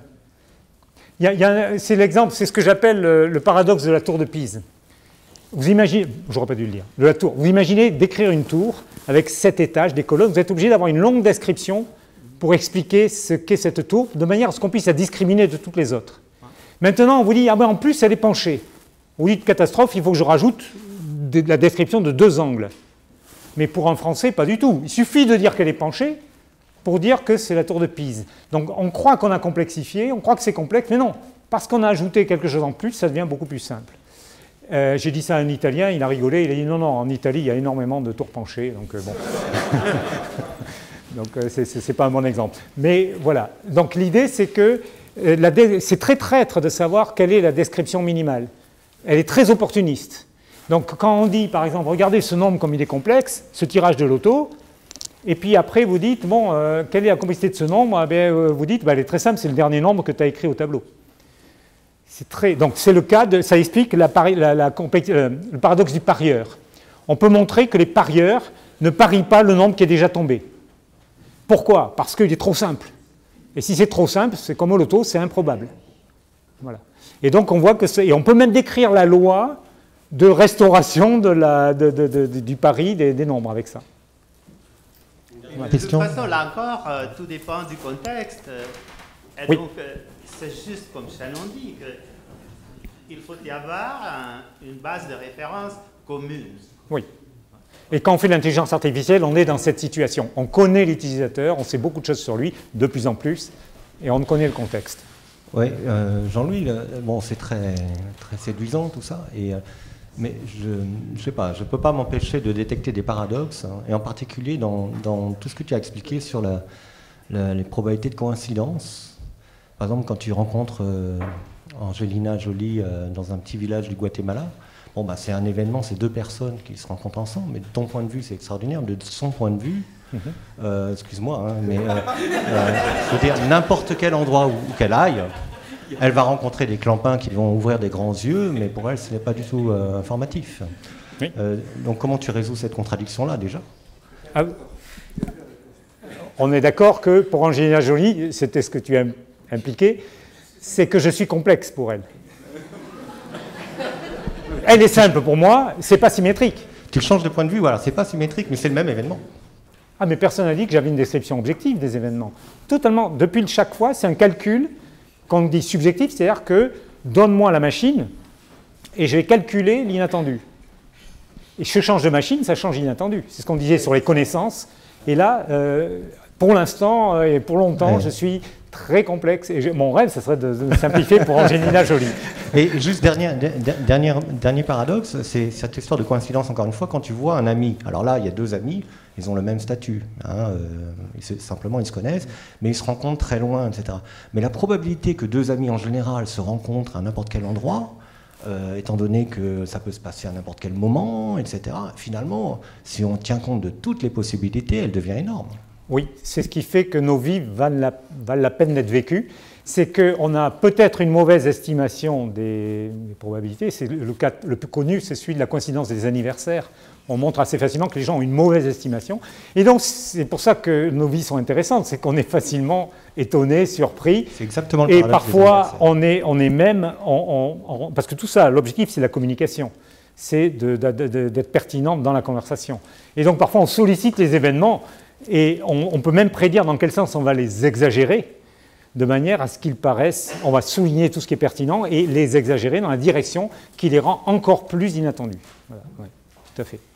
C'est l'exemple, c'est ce que j'appelle le paradoxe de la tour de Pise. Vous imaginez, j'aurais pas dû le dire, de la tour. Vous imaginez décrire une tour avec 7 étages, des colonnes. Vous êtes obligé d'avoir une longue description pour expliquer ce qu'est cette tour, de manière à ce qu'on puisse la discriminer de toutes les autres. Maintenant, on vous dit, ah ben en plus, elle est penchée. Vous dites catastrophe, il faut que je rajoute la description de 2 angles. Mais pour un Français, pas du tout. Il suffit de dire qu'elle est penchée pour dire que c'est la tour de Pise. Donc on croit qu'on a complexifié, on croit que c'est complexe, mais non. Parce qu'on a ajouté quelque chose en plus, ça devient beaucoup plus simple. J'ai dit ça à un Italien, il a rigolé, il a dit non, en Italie, il y a énormément de tours penchées, donc bon. Donc c'est pas un bon exemple. Mais voilà. Donc l'idée, c'est que c'est très traître de savoir quelle est la description minimale. Elle est très opportuniste. Donc quand on dit, par exemple, regardez ce nombre comme il est complexe, ce tirage de loto, et puis après vous dites, bon, quelle est la complexité de ce nombre? Vous dites, elle est très simple, c'est le dernier nombre que tu as écrit au tableau. Donc c'est le cas, ça explique le paradoxe du parieur. On peut montrer que les parieurs ne parient pas le nombre qui est déjà tombé. Pourquoi? Parce qu'il est trop simple. Et si c'est trop simple, c'est comme au loto, c'est improbable. Voilà. Et donc on voit que et on peut même décrire la loi de restauration du pari des nombres avec ça. De toute façon, là encore, tout dépend du contexte. Et oui. Donc, c'est juste comme Shannon dit, qu'il faut y avoir une base de référence commune. Oui. Et quand on fait l'intelligence artificielle, on est dans cette situation. On connaît l'utilisateur, on sait beaucoup de choses sur lui, de plus en plus, et on connaît le contexte. Oui, Jean-Louis, bon, c'est très, très séduisant tout ça, mais je ne sais pas, je ne peux pas m'empêcher de détecter des paradoxes, hein, et en particulier dans tout ce que tu as expliqué sur les probabilités de coïncidence. Par exemple, quand tu rencontres Angelina Jolie dans un petit village du Guatemala, bon, bah, c'est un événement, c'est deux personnes qui se rencontrent ensemble, mais de ton point de vue, c'est extraordinaire. De son point de vue, excuse-moi, hein, mais je veux dire, n'importe quel endroit où qu'elle aille, elle va rencontrer des clampins qui vont ouvrir des grands yeux, mais pour elle, ce n'est pas du tout informatif. Oui. Donc, comment tu résous cette contradiction-là, déjà? On est d'accord que pour Angelina Jolie, c'était ce que tu as impliqué, c'est que je suis complexe pour elle. Elle est simple pour moi, c'est pas symétrique. Tu changes de point de vue, voilà, c'est pas symétrique, mais c'est le même événement. Ah, mais personne n'a dit que j'avais une description objective des événements. Totalement, depuis chaque fois, c'est un calcul qu'on dit subjectif, c'est-à-dire que donne-moi la machine et je vais calculer l'inattendu. Et je change de machine, ça change l'inattendu. C'est ce qu'on disait sur les connaissances. Et là, pour l'instant et pour longtemps, je suis très complexe. Et mon rêve, ce serait de simplifier pour Angelina Jolie. Et juste dernier paradoxe, c'est cette histoire de coïncidence, encore une fois, quand tu vois un ami. Alors là, il y a deux amis, ils ont le même statut. Hein, simplement, ils se connaissent, mais ils se rencontrent très loin, etc. Mais la probabilité que deux amis, en général, se rencontrent à n'importe quel endroit, étant donné que ça peut se passer à n'importe quel moment, etc., finalement, si on tient compte de toutes les possibilités, elle devient énorme. Oui, c'est ce qui fait que nos vies valent la peine d'être vécues. C'est qu'on a peut-être une mauvaise estimation des probabilités. C'est le cas le plus connu, c'est celui de la coïncidence des anniversaires. On montre assez facilement que les gens ont une mauvaise estimation. Et donc, c'est pour ça que nos vies sont intéressantes. C'est qu'on est facilement étonné, surpris. C'est exactement le paradoxe. Et parfois, on est même... parce que tout ça, l'objectif, c'est la communication. C'est d'être pertinent dans la conversation. Et donc, parfois, on sollicite les événements et on peut même prédire dans quel sens on va les exagérer, de manière à ce qu'ils paraissent, on va souligner tout ce qui est pertinent et les exagérer dans la direction qui les rend encore plus inattendus. Voilà, ouais, tout à fait.